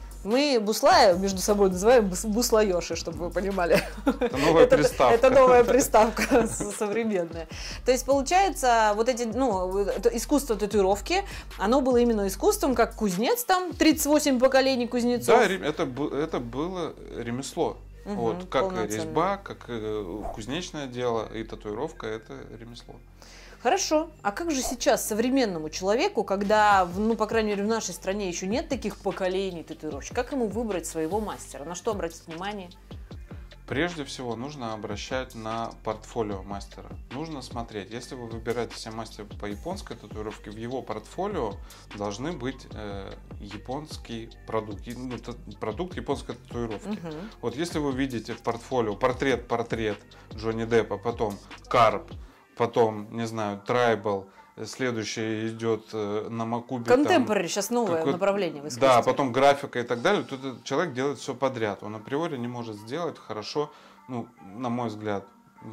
Мы Буслая между собой называем Буслаёши, чтобы вы понимали. Это новая приставка. Это новая приставка современная. То есть получается, вот эти, ну, искусство татуировки, оно было именно искусством, как кузнец там, тридцать восемь поколений кузнецов. Да, это, это было ремесло. Угу, вот, как резьба, как кузнечное дело и татуировка – это ремесло. Хорошо. А как же сейчас современному человеку, когда, ну, по крайней мере, в нашей стране еще нет таких поколений татуировщиков, как ему выбрать своего мастера? На что обратить внимание? Прежде всего нужно обращать на портфолио мастера. Нужно смотреть, если вы выбираете себе мастера по японской татуировке, в его портфолио должны быть э, японский продукт, ну, продукт японской татуировки. Угу. Вот если вы видите в портфолио портрет-портрет Джонни Деппа, потом карп, потом, не знаю, трайбал, следующее идет на Макубе. Контемпорари, сейчас новое направление в искусстве. Да, потом графика и так далее. Тут этот человек делает все подряд. Он априори не может сделать хорошо, ну, на мой взгляд,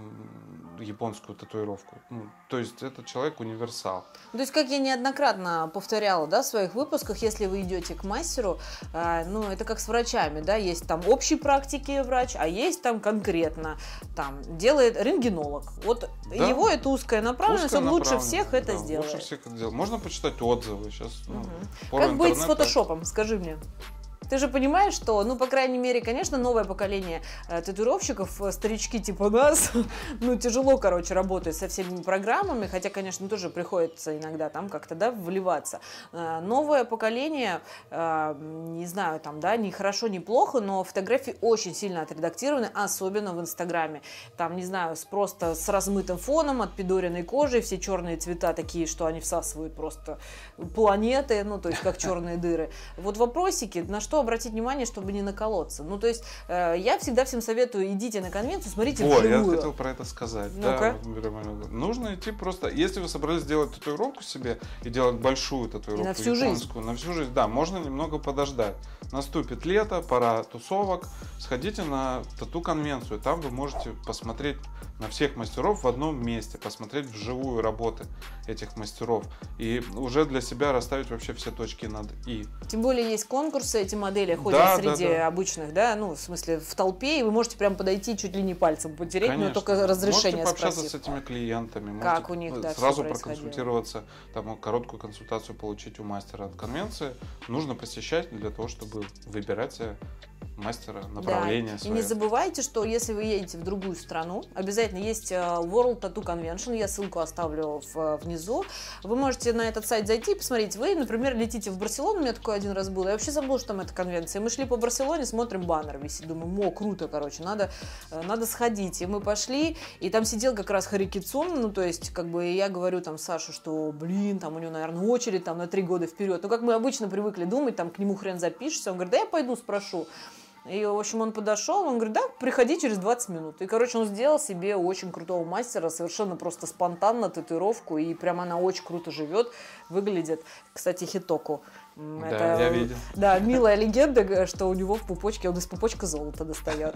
японскую татуировку. Ну, то есть этот человек универсал. То есть, как я неоднократно повторяла, да, в своих выпусках, если вы идете к мастеру, э, ну, это как с врачами, да, есть там общей практики врач, а есть там конкретно, там, делает рентгенолог. Вот да. его это узкая направленность, узкая он лучше всех это да, сделает. Лучше всех это делает. Можно почитать отзывы сейчас. Ну, угу. Как быть с фотошопом, скажи мне? Ты же понимаешь, что, ну, по крайней мере, конечно, новое поколение э, татуировщиков, старички типа нас, ну, тяжело, короче, работать со всеми программами, хотя, конечно, тоже приходится иногда там как-то, да, вливаться. Э, новое поколение, э, не знаю, там, да, ни хорошо, ни плохо, но фотографии очень сильно отредактированы, особенно в Инстаграме. Там, не знаю, с, просто с размытым фоном, отпидоренной кожей, все черные цвета такие, что они всасывают просто планеты, ну, то есть как черные дыры. Вот вопросики, на что обратить внимание, чтобы не наколоться. Ну, то есть, э, я всегда всем советую, идите на конвенцию, смотрите О, вживую. я хотел про это сказать. Да, нужно идти просто, если вы собрались сделать татуировку себе и делать большую татуировку, и на всю японскую, жизнь. на всю жизнь, да, можно немного подождать. Наступит лето, пора тусовок, сходите на тату-конвенцию, там вы можете посмотреть на всех мастеров в одном месте, посмотреть вживую работы этих мастеров и уже для себя расставить вообще все точки над «и». Тем более есть конкурсы, эти модели ходят да, среди да, да. обычных, да, ну, в смысле, в толпе, и вы можете прям подойти чуть ли не пальцем потереть, Конечно. но только разрешение можете пообщаться спросив. с этими клиентами, как у них, да, сразу проконсультироваться, там, короткую консультацию получить у мастера от конвенции. Нужно посещать для того, чтобы выбирать себе мастера, направление да. свое. И не забывайте, что если вы едете в другую страну, обязательно есть World Tattoo Convention, я ссылку оставлю в, внизу. Вы можете на этот сайт зайти и посмотреть. Вы, например, летите в Барселону, у меня такой один раз был, я вообще забыла, что там эта конвенция. Мы шли по Барселоне, смотрим, баннер висит, думаю, о, круто, короче, надо, надо сходить. И мы пошли, и там сидел как раз Харуки Цун, ну, то есть, как бы, я говорю там Саше, что, блин, там у него, наверное, очередь там на три года вперед. Ну, как мы обычно привыкли думать, там, к нему хрен запишешься. Он говорит, да я пойду спрошу. И, в общем, он подошел, он говорит, да, приходи через двадцать минут. И, короче, он сделал себе очень крутого мастера, совершенно просто спонтанно татуировку, и прямо она очень круто живет, выглядит. Кстати, Хитоку. Да, это, я видел. Да, милая легенда, что у него в пупочке, он из пупочка золото достает.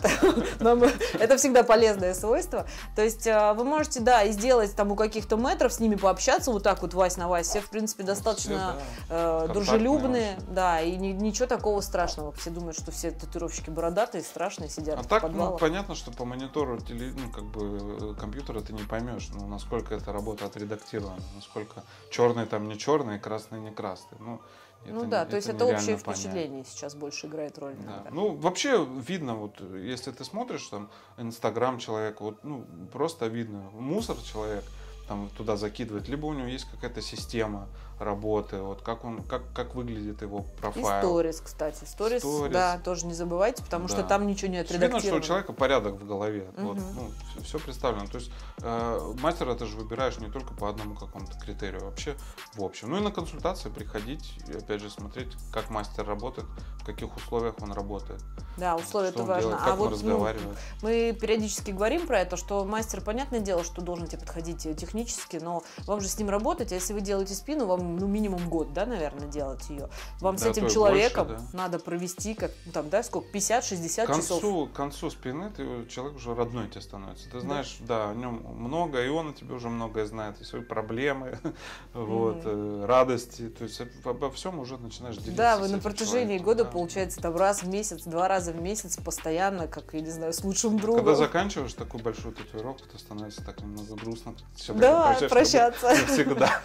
Это всегда полезное свойство. То есть вы можете, да, и сделать там у каких-то мэтров, с ними пообщаться, вот так вот вась на вась. Все, в принципе, достаточно дружелюбные, да, и ничего такого страшного. Все думают, что все татуировщики бородатые, страшные, сидят в подвалах. А так, ну, понятно, что по монитору, ну, как бы, компьютера ты не поймешь, ну, насколько эта работа отредактирована, насколько черный там не черный, красный не красный. Ну, ну это, да, это то есть это общее понять. впечатление сейчас больше играет роль. Да. Ну, вообще видно, вот, если ты смотришь там Инстаграм человека, вот, ну, просто видно, мусор человек там туда закидывает, либо у него есть какая-то система работы, вот как он, как, как выглядит его профайл. И сторис, кстати. Сторис, да, тоже не забывайте, потому да. что там ничего не отредактировано. Видно, что у человека порядок в голове. Угу. Вот, ну, все, все представлено. То есть э, мастера ты же выбираешь не только по одному какому-то критерию, вообще в общем. Ну и на консультации приходить, и опять же смотреть, как мастер работает, в каких условиях он работает. Да, условия это важно. Делает, как а он вот разговаривает. Ну, мы периодически говорим про это, что мастер, понятное дело, что должен тебе подходить технически, но вам же с ним работать, а если вы делаете спину, вам ну, минимум год, да, наверное, делать ее. Вам да, с этим человеком больше, да. надо провести, как, ну, там, да, сколько, пятьдесят-шестьдесят часов. К концу спины ты, человек уже родной тебе становится. Ты знаешь, да, да о нем много, и он о тебе уже многое знает, и свои проблемы, mm-hmm. вот, радости, то есть обо всем уже начинаешь делиться. Да, вы на протяжении года, да. получается, там раз в месяц, два раза в месяц постоянно, как, я не знаю, с лучшим другом. Когда заканчиваешь такую большую татуировку, то становится так немного грустно. Да, прощаться. Всегда.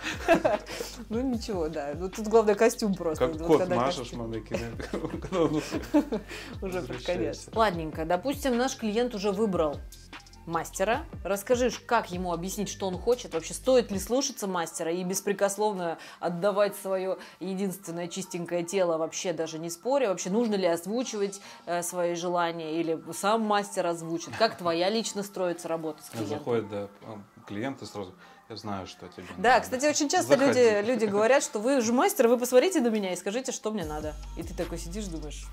Ну ничего, да. Ну тут главное костюм просто. Как кот машешь, манекен. Уже под конец. Ладненько, допустим, наш клиент уже выбрал мастера. Расскажи, как ему объяснить, что он хочет, вообще стоит ли слушаться мастера и беспрекословно отдавать свое единственное чистенькое тело, вообще даже не споря, вообще нужно ли озвучивать э, свои желания или сам мастер озвучит, как твоя лично строится работа с клиентом? Заходит, да, клиенты сразу, я знаю, что тебе Да, надо. Кстати, очень часто люди, люди говорят, что вы же мастер, вы посмотрите на меня и скажите, что мне надо. И ты такой сидишь, думаешь...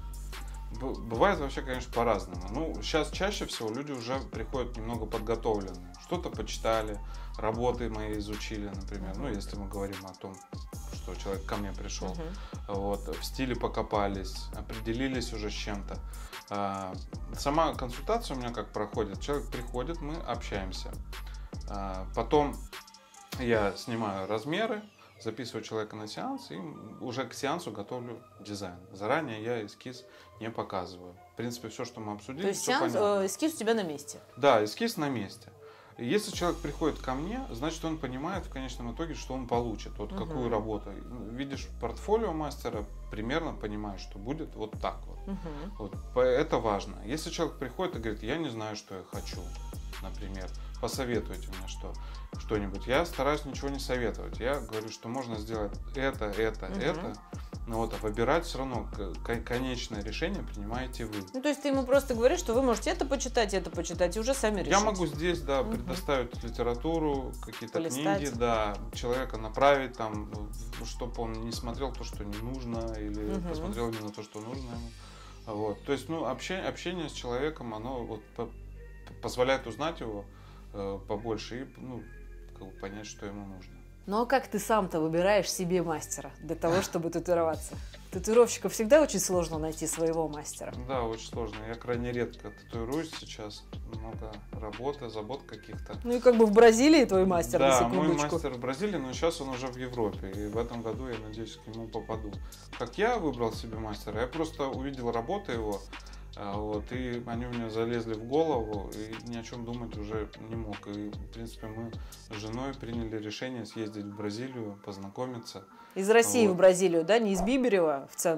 Бывает вообще, конечно, по-разному. Ну, сейчас чаще всего люди уже приходят немного подготовленные. Что-то почитали, работы мои изучили, например. Ну, если мы говорим о том, что человек ко мне пришел. Uh-huh. Вот, в стиле покопались, определились уже с чем-то. А, сама консультация у меня как проходит. Человек приходит, мы общаемся. А, потом я снимаю размеры, записываю человека на сеанс и уже к сеансу готовлю дизайн. Заранее я эскиз не показываю. В принципе, все, что мы обсудили, то есть все сеанс, понятно. Эскиз у тебя на месте? Да, эскиз на месте. Если человек приходит ко мне, значит, он понимает в конечном итоге, что он получит, вот угу. какую работу. Видишь портфолио мастера, примерно понимаешь, что будет вот так вот. Угу. Вот. Это важно. Если человек приходит и говорит, я не знаю, что я хочу, например, посоветуйте мне что, что-нибудь. Я стараюсь ничего не советовать. Я говорю, что можно сделать это, это, угу. это. Но вот, а выбирать все равно конечное решение принимаете вы. Ну, то есть ты ему просто говоришь, что вы можете это почитать, это почитать, и уже сами решите. Я могу здесь, да, угу. предоставить литературу, какие-то полистать. Книги, да, человека направить там, чтобы он не смотрел то, что не нужно, или угу. посмотрел именно то, что нужно ему. Вот. То есть, ну, общение, общение с человеком, оно вот позволяет узнать его э, побольше и, ну, как бы понять, что ему нужно. Ну а как ты сам-то выбираешь себе мастера для того, чтобы татуироваться? Татуировщику всегда очень сложно найти своего мастера. Да, очень сложно. Я крайне редко татуируюсь сейчас. Много работы, забот каких-то. Ну и как бы в Бразилии твой мастер, да, на секундочку. Да, мой мастер в Бразилии, но сейчас он уже в Европе. И в этом году, я надеюсь, к нему попаду. Как я выбрал себе мастера? Я просто увидел работу его. Вот, и они у меня залезли в голову, и ни о чем думать уже не мог. И, в принципе, мы с женой приняли решение съездить в Бразилию, познакомиться. Из России вот. в Бразилию, да? Не из Биберева в центр?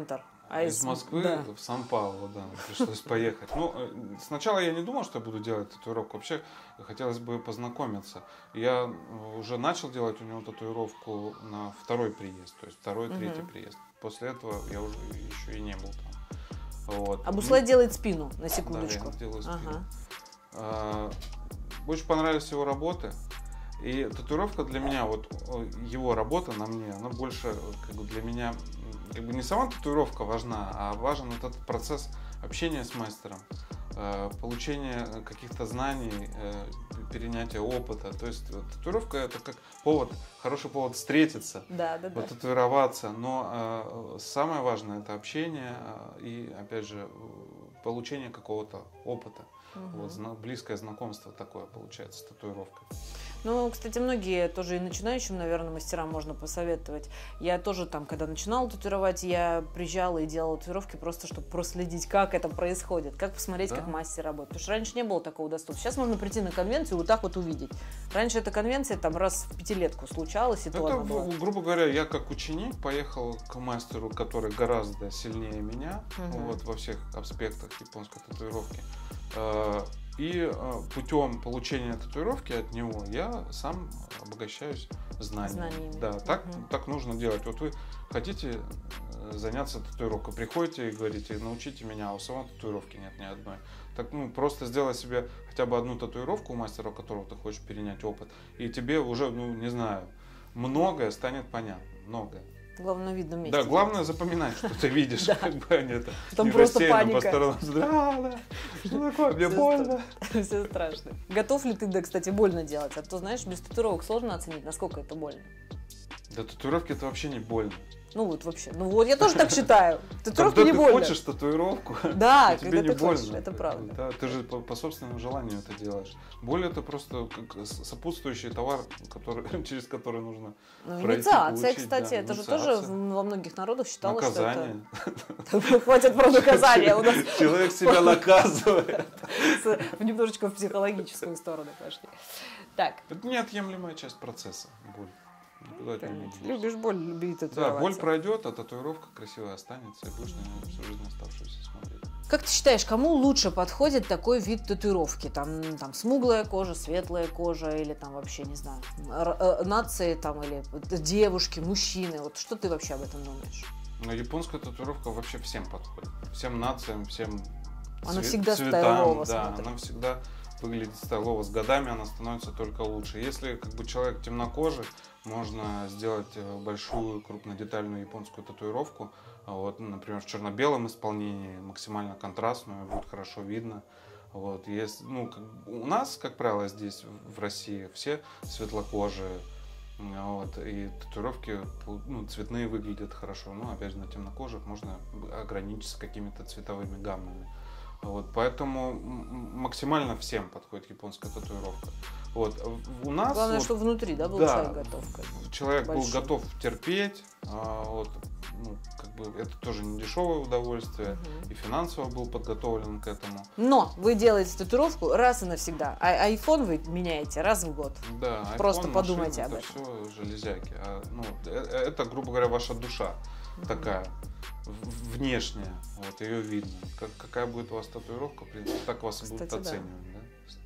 А из, из Москвы да. в Сан-Паулу, да, пришлось поехать. Ну, сначала я не думал, что я буду делать татуировку. Вообще, хотелось бы познакомиться. Я уже начал делать у него татуировку на второй приезд, то есть второй, угу. третий приезд. После этого я уже еще и не был там. Вот. А Буслай ну, делает спину, на секундочку. Да, я делаю спину. Ага. А, очень понравились его работы. И татуировка для меня, вот его работа на мне, она больше как бы для меня, как бы не сама татуировка важна, а важен вот этот процесс общения с мастером, получения каких-то знаний, перенятия опыта. То есть татуировка это как повод, хороший повод встретиться, да, да, потатуироваться, но самое важное это общение и, опять же, получение какого-то опыта. Угу. Вот, близкое знакомство такое получается с татуировкой. Ну, кстати, многие тоже и начинающим, наверное, мастерам можно посоветовать. Я тоже там, когда начинала татуировать, я приезжала и делала татуировки просто, чтобы проследить, как это происходит, как посмотреть, да. как мастер работает. Потому что раньше не было такого доступа. Сейчас можно прийти на конвенцию и вот так вот увидеть. Раньше эта конвенция там раз в пятилетку случалась, и это, то она была. Грубо говоря, я как ученик поехал к мастеру, который гораздо сильнее меня, угу. вот, во всех аспектах японской татуировки. И путем получения татуировки от него я сам обогащаюсь знаниями. знаниями. Да, так, угу. так нужно делать. Вот вы хотите заняться татуировкой, приходите и говорите, научите меня, а у самого татуировки нет ни одной. Так, ну, просто сделай себе хотя бы одну татуировку у мастера, у которого ты хочешь перенять опыт, и тебе уже, ну, не знаю, многое станет понятно, многое. Главное, на видном месте. Да, главное запоминать, что ты видишь, как бы они это не рассеяны по сторонам. Да, да, что такое, мне больно. Все страшно. Готов ли ты, да, кстати, больно делать? А то, знаешь, без татуировок сложно оценить, насколько это больно. Да, татуировки это вообще не больно. Ну вот вообще, ну вот я тоже так считаю. Татуировки не больно. Когда ты хочешь татуировку, да, тебе не больно. Это правда. Да, ты же по, по собственному желанию это делаешь. Боль это просто как сопутствующий товар, который, через который нужно ну, пройти, инициация, получить, кстати, да, это инициация. же тоже во многих народах считалось, наказание. что это... Хватит про наказание. Человек себя наказывает. Немножечко в психологическую сторону пошли. Так. Это неотъемлемая часть процесса, боль. Любишь боль, люби татуироваться. Да, боль пройдет, а татуировка красивая останется, и будешь на нее всю жизнь оставшуюся смотреть. Как ты считаешь, кому лучше подходит такой вид татуировки? Там, там смуглая кожа, светлая кожа, или там вообще, не знаю, нации, там, или девушки, мужчины? Вот что ты вообще об этом думаешь? Ну, японская татуировка вообще всем подходит. Всем нациям, всем она цвет, всегда цветам. стайлово Да, смотрит. она всегда выглядит стайлово. С годами она становится только лучше. Если как бы человек темнокожий, можно сделать большую крупнодетальную японскую татуировку, вот, например, в черно-белом исполнении, максимально контрастную, будет хорошо видно. Вот, есть, ну, как, у нас, как правило, здесь в России все светлокожие, вот, и татуировки, ну, цветные выглядят хорошо. Но опять же на темнокожих можно ограничиться какими-то цветовыми гаммами. Вот, поэтому максимально всем подходит японская татуировка. Вот, у нас, главное, вот, чтобы внутри, да, был да, человек готов. Человек большой. был готов терпеть, а, вот, ну, как бы это тоже не дешевое удовольствие, угу. и финансово был подготовлен к этому. Но вы делаете татуировку раз и навсегда, а iPhone вы меняете раз в год. Да, просто iPhone, подумайте машина, об этом. Это все железяки. А, ну, это, грубо говоря, ваша душа угу. такая. Внешняя, вот ее видно. Как, какая будет у вас татуировка, в принципе, так вас и будут оценивать, да.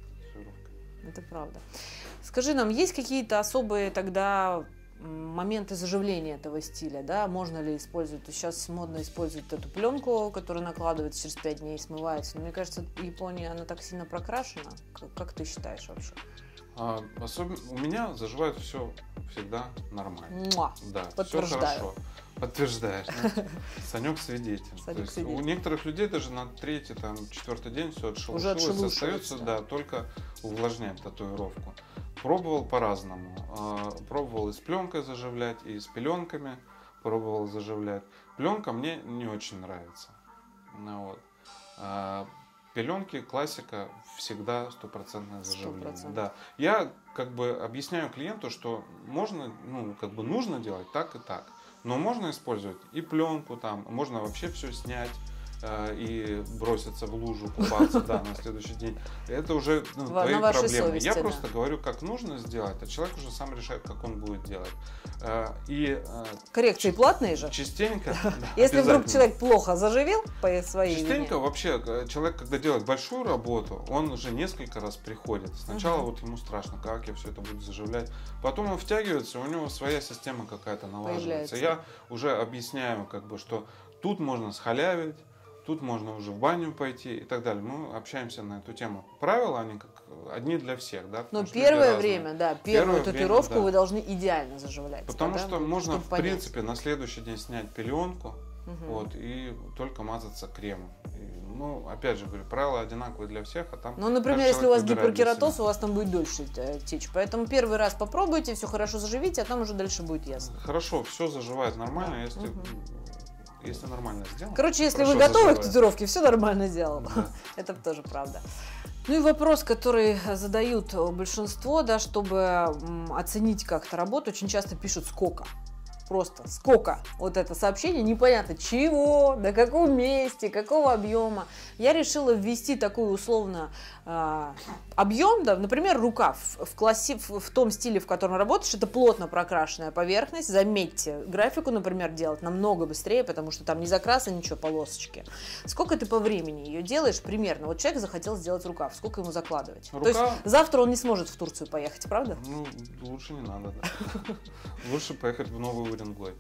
Да? Это правда. Скажи нам, есть какие-то особые тогда моменты заживления этого стиля, да? Можно ли использовать? Сейчас модно использовать эту пленку, которая накладывается через пять дней и смывается. Но мне кажется, Япония, она так сильно прокрашена. Как, как ты считаешь вообще? А, особенно у меня заживает все всегда нормально. Муа. Да, подтверждаю. Все хорошо. Подтверждаешь. Да? Санек свидетель. Санек свидетель. У некоторых людей даже на третий, там, четвертый день все отшелушилось, уже остается, да. да, только увлажнять татуировку. Пробовал по-разному. Пробовал и с пленкой заживлять, и с пеленками пробовал заживлять. Пленка мне не очень нравится. Ну, вот. А пеленки, классика, всегда стопроцентное заживление. сто процентов. Да. Я как бы объясняю клиенту, что можно, ну, как бы нужно делать так и так. Но можно использовать и пленку, там, можно вообще все снять, э, и броситься в лужу купаться, да, на следующий день. Это уже ну, твои на вашей проблемы. совести, Я да. просто говорю, как нужно сделать, а человек уже сам решает, как он будет делать. Э, и э, коррекции платные же. Частенько. Да, если вдруг человек плохо заживил по своей Частенько вине. вообще человек, когда делает большую работу, он уже несколько раз приходит. Сначала uh-huh. вот ему страшно, как я все это буду заживлять. Потом он втягивается, у него своя система какая-то налаживается. Я уже объясняю, как бы, что тут можно схалявить, тут можно уже в баню пойти и так далее. Мы общаемся на эту тему. Правила, они как одни для всех, да? Но первое время, да, первую первое татуировку время, да. вы должны идеально заживлять. Потому да, что да? можно, Чтобы в понять. принципе, на следующий день снять пеленку, угу. вот, и только мазаться кремом. И, ну, опять же говорю, правила одинаковые для всех, а там... Ну, например, если у вас гиперкератоз, у вас там будет дольше течь. Поэтому первый раз попробуйте, все хорошо заживите, а там уже дальше будет ясно. Хорошо, все заживает нормально, да. если... Угу. Если нормально сделано. Короче, если вы готовы заживает. к татуировке, все нормально сделано. Да. Это тоже правда. Ну и вопрос, который задают большинство, да, чтобы оценить как-то работу, очень часто пишут «сколько». Просто сколько вот это сообщение, непонятно чего, на каком месте, какого объема. Я решила ввести такой условно э, объем, да, например, рукав в, классе, в, в том стиле, в котором работаешь, это плотно прокрашенная поверхность. Заметьте, графику, например, делать намного быстрее, потому что там не закраса, ничего, полосочки. Сколько ты по времени ее делаешь примерно? Вот человек захотел сделать рукав, сколько ему закладывать? Рука... То есть завтра он не сможет в Турцию поехать, правда? Ну, лучше не надо, да. Лучше поехать в Новый Уренгой.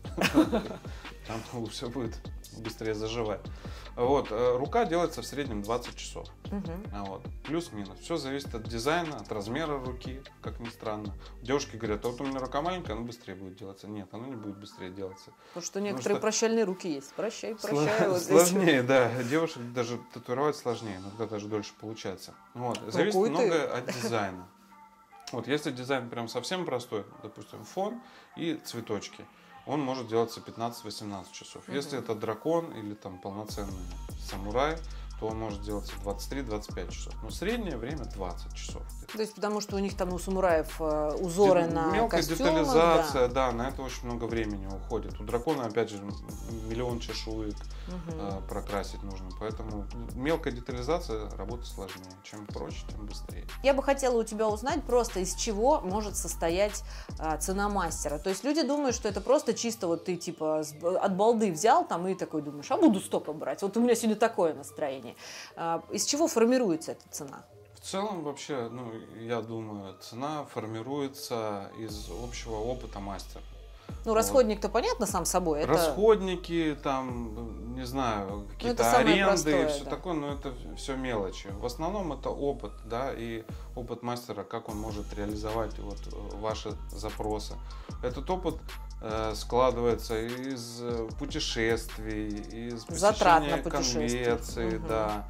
Там все будет быстрее заживать. Вот. Рука делается в среднем двадцать часов. Uh-huh. Вот. Плюс-минус. Все зависит от дизайна, от размера руки, как ни странно. Девушки говорят, а вот у меня рука маленькая, она быстрее будет делаться. Нет, она не будет быстрее делаться. Потому что некоторые Потому что прощальные руки есть. Прощай, прощай. Сло- вот сложнее, да. Девушек даже татуировать сложнее, иногда даже дольше получается. Вот. Зависит Какой много ты? от дизайна. Вот, если дизайн прям совсем простой, допустим, фон и цветочки, он может делаться пятнадцать-восемнадцать часов. Uh-huh. Если это дракон или там полноценный самурай, то он может делаться двадцать три - двадцать пять часов. Но среднее время двадцать часов. То есть потому что у них там у самураев узоры Д- на мелкая костюмах. Мелкая детализация, да. да, на это очень много времени уходит. У дракона, опять же, миллион чешуек uh-huh. э, прокрасить нужно. Поэтому мелкая детализация работы сложнее. Чем проще, тем быстрее. Я бы хотела у тебя узнать просто, из чего может состоять э, цена мастера. То есть люди думают, что это просто чисто вот ты типа от балды взял там и такой думаешь, а буду столько брать. Вот у меня сегодня такое настроение. Э, из чего формируется эта цена? В целом вообще, ну, я думаю, цена формируется из общего опыта мастера. Ну, расходник-то вот. понятно сам собой. Это... Расходники, там, не знаю, какие-то ну, аренды простое, и все да. такое, но это все мелочи. В основном это опыт, да, и опыт мастера, как он может реализовать вот ваши запросы. Этот опыт э, складывается из путешествий, из посещения конвенций, угу. да.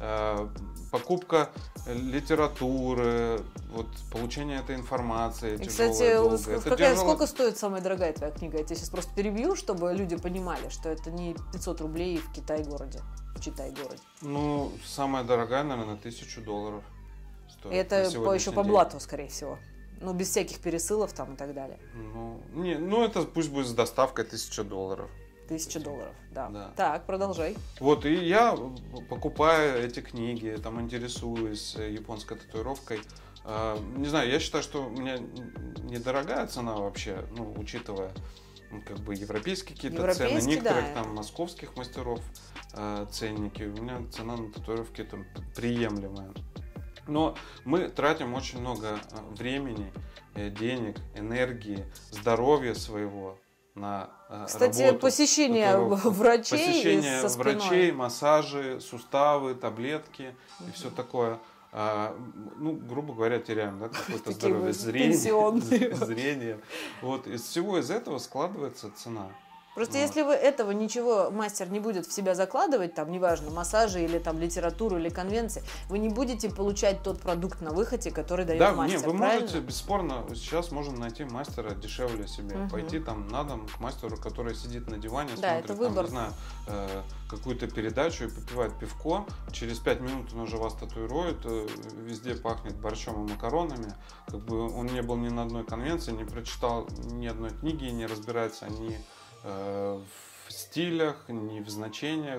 Покупка литературы, вот, получение этой информации. И, кстати, долгое. Какая, тяжело... сколько стоит самая дорогая твоя книга? Я тебя сейчас просто перебью, чтобы люди понимали, что это не пятьсот рублей в Китай-городе, в Читай-городе. Ну, самая дорогая, наверное, тысячу долларов стоит. И это по, еще по блату, скорее всего. Ну, без всяких пересылов там и так далее. Ну, не, ну это пусть будет с доставкой тысяча долларов. Тысяча долларов, да. да. Так, продолжай. Вот, и я покупаю эти книги, там, интересуюсь японской татуировкой. Не знаю, я считаю, что у меня недорогая цена вообще, ну, учитывая, как бы, европейские какие-то цены, некоторых да, там московских мастеров ценники. У меня цена на татуировки там приемлемая. Но мы тратим очень много времени, денег, энергии, здоровья своего на Кстати, работу, посещение татуировку. врачей, посещение со спиной. врачей, массажи, суставы, таблетки угу. и все такое. А, ну, грубо говоря, теряем, да, какое-то здоровье, зрение, зрение. Вот из всего из этого складывается цена. Просто вот. если вы этого ничего, мастер не будет в себя закладывать, там, неважно, массажи или там литературу или конвенции, вы не будете получать тот продукт на выходе, который дает да, мастер. Да, вы правильно? можете, бесспорно, сейчас можно найти мастера дешевле себе, угу. пойти там на дом к мастеру, который сидит на диване, да, смотрит, там, не знаю, э, какую-то передачу и попивает пивко, через пять минут он уже вас татуирует, э, везде пахнет борщом и макаронами, как бы он не был ни на одной конвенции, не прочитал ни одной книги, не разбирается ни в стилях, ни в значениях.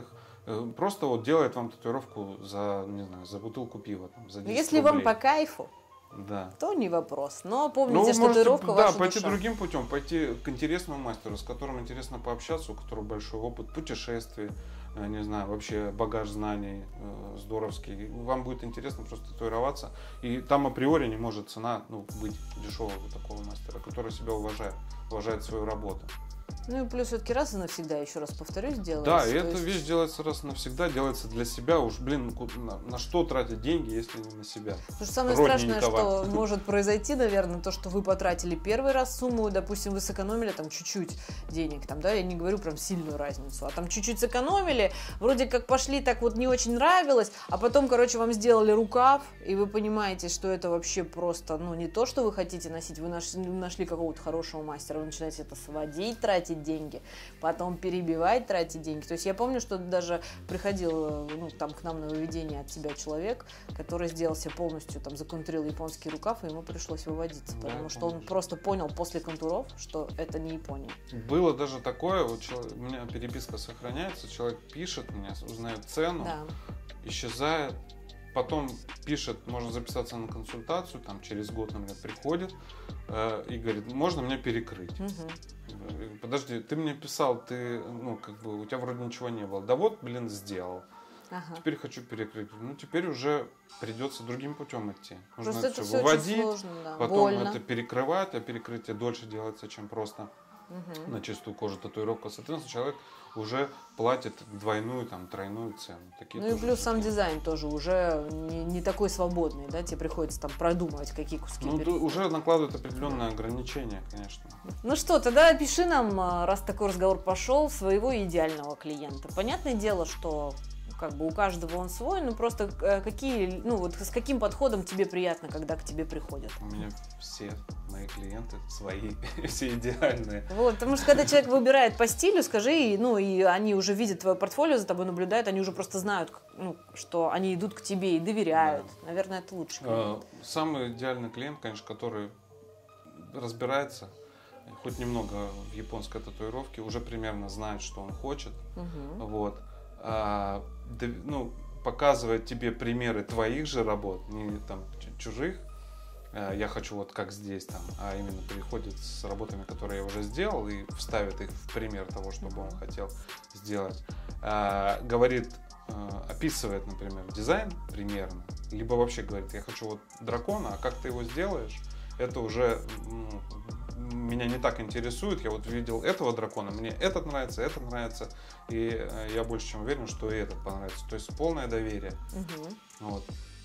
просто вот делает вам татуировку за, не знаю, за бутылку пива, там, за десять Если рублей. вам по кайфу, да. то не вопрос. Но помните, ну, что можете, татуировка да, ваша пойти душа. другим путем, пойти к интересному мастеру, с которым интересно пообщаться, у которого большой опыт путешествий, не знаю, вообще багаж знаний э, здоровский. Вам будет интересно просто татуироваться. И там априори не может цена, ну, быть дешевого такого мастера, который себя уважает, уважает свою работу. Ну и плюс все-таки раз и навсегда, еще раз повторюсь, делается. Да, и эта есть... вещь делается раз и навсегда, делается для себя. Уж, блин, на, на что тратить деньги, если не на себя? Потому что самое страшное, что может произойти, наверное, то, что вы потратили первый раз сумму, допустим, вы сэкономили там чуть-чуть денег, там, да, я не говорю прям сильную разницу, а там чуть-чуть сэкономили, вроде как пошли, так вот не очень нравилось, а потом, короче, вам сделали рукав, и вы понимаете, что это вообще просто, ну, не то, что вы хотите носить, вы нашли, нашли какого-то хорошего мастера, вы начинаете это сводить, тратить деньги, потом перебивать, тратить деньги. То есть я помню, что даже приходил, ну, там к нам на выведение от тебя человек, который сделал себе полностью, там, законтурил японский рукав, и ему пришлось выводиться, да, потому что он просто понял после контуров, что это не Япония. Было даже такое, вот человек, у меня переписка сохраняется, человек пишет мне, узнает цену, да. исчезает, потом пишет, можно записаться на консультацию, там через год, например, приходит э, и говорит, можно мне перекрыть? Угу. Подожди, ты мне писал, ты, ну, как бы, у тебя вроде ничего не было. Да вот, блин, сделал. Ага. Теперь хочу перекрыть. Ну, теперь уже придется другим путем идти. Нужно просто это это все выводить, сложно, да. потом Больно. это перекрывать, а перекрытие дольше делается, чем просто угу. на чистую кожу татуировка. Соответственно, человек уже платит двойную, там, тройную цену. Такие ну и плюс сам дизайн тоже уже не, не такой свободный, да, тебе приходится там продумывать, какие куски. Ну, уже накладывают определенные ограничения, конечно. Ну что, тогда пиши нам, раз такой разговор пошел, своего идеального клиента. Понятное дело, что как бы у каждого он свой, но просто какие, ну вот с каким подходом тебе приятно, когда к тебе приходят? У меня все мои клиенты свои, все идеальные. Вот, потому что когда человек выбирает по стилю, скажи, ну и они уже видят твое портфолио, за тобой наблюдают, они уже просто знают, ну, что они идут к тебе и доверяют. Да. Наверное, это лучше. А, самый идеальный клиент, конечно, который разбирается хоть немного в японской татуировке, уже примерно знает, что он хочет. Угу. Вот. А, ну, показывает тебе примеры твоих же работ, не там чужих. А, я хочу вот как здесь, там, а именно приходит с работами, которые я уже сделал, и вставит их в пример того, что бы он хотел сделать. А, говорит, а, описывает, например, дизайн примерно, либо вообще говорит, я хочу вот дракона, а как ты его сделаешь, это уже ну, меня не так интересует, я вот видел этого дракона, мне этот нравится, этот нравится, и я больше чем уверен, что и этот понравится. То есть полное доверие. Угу. Вот.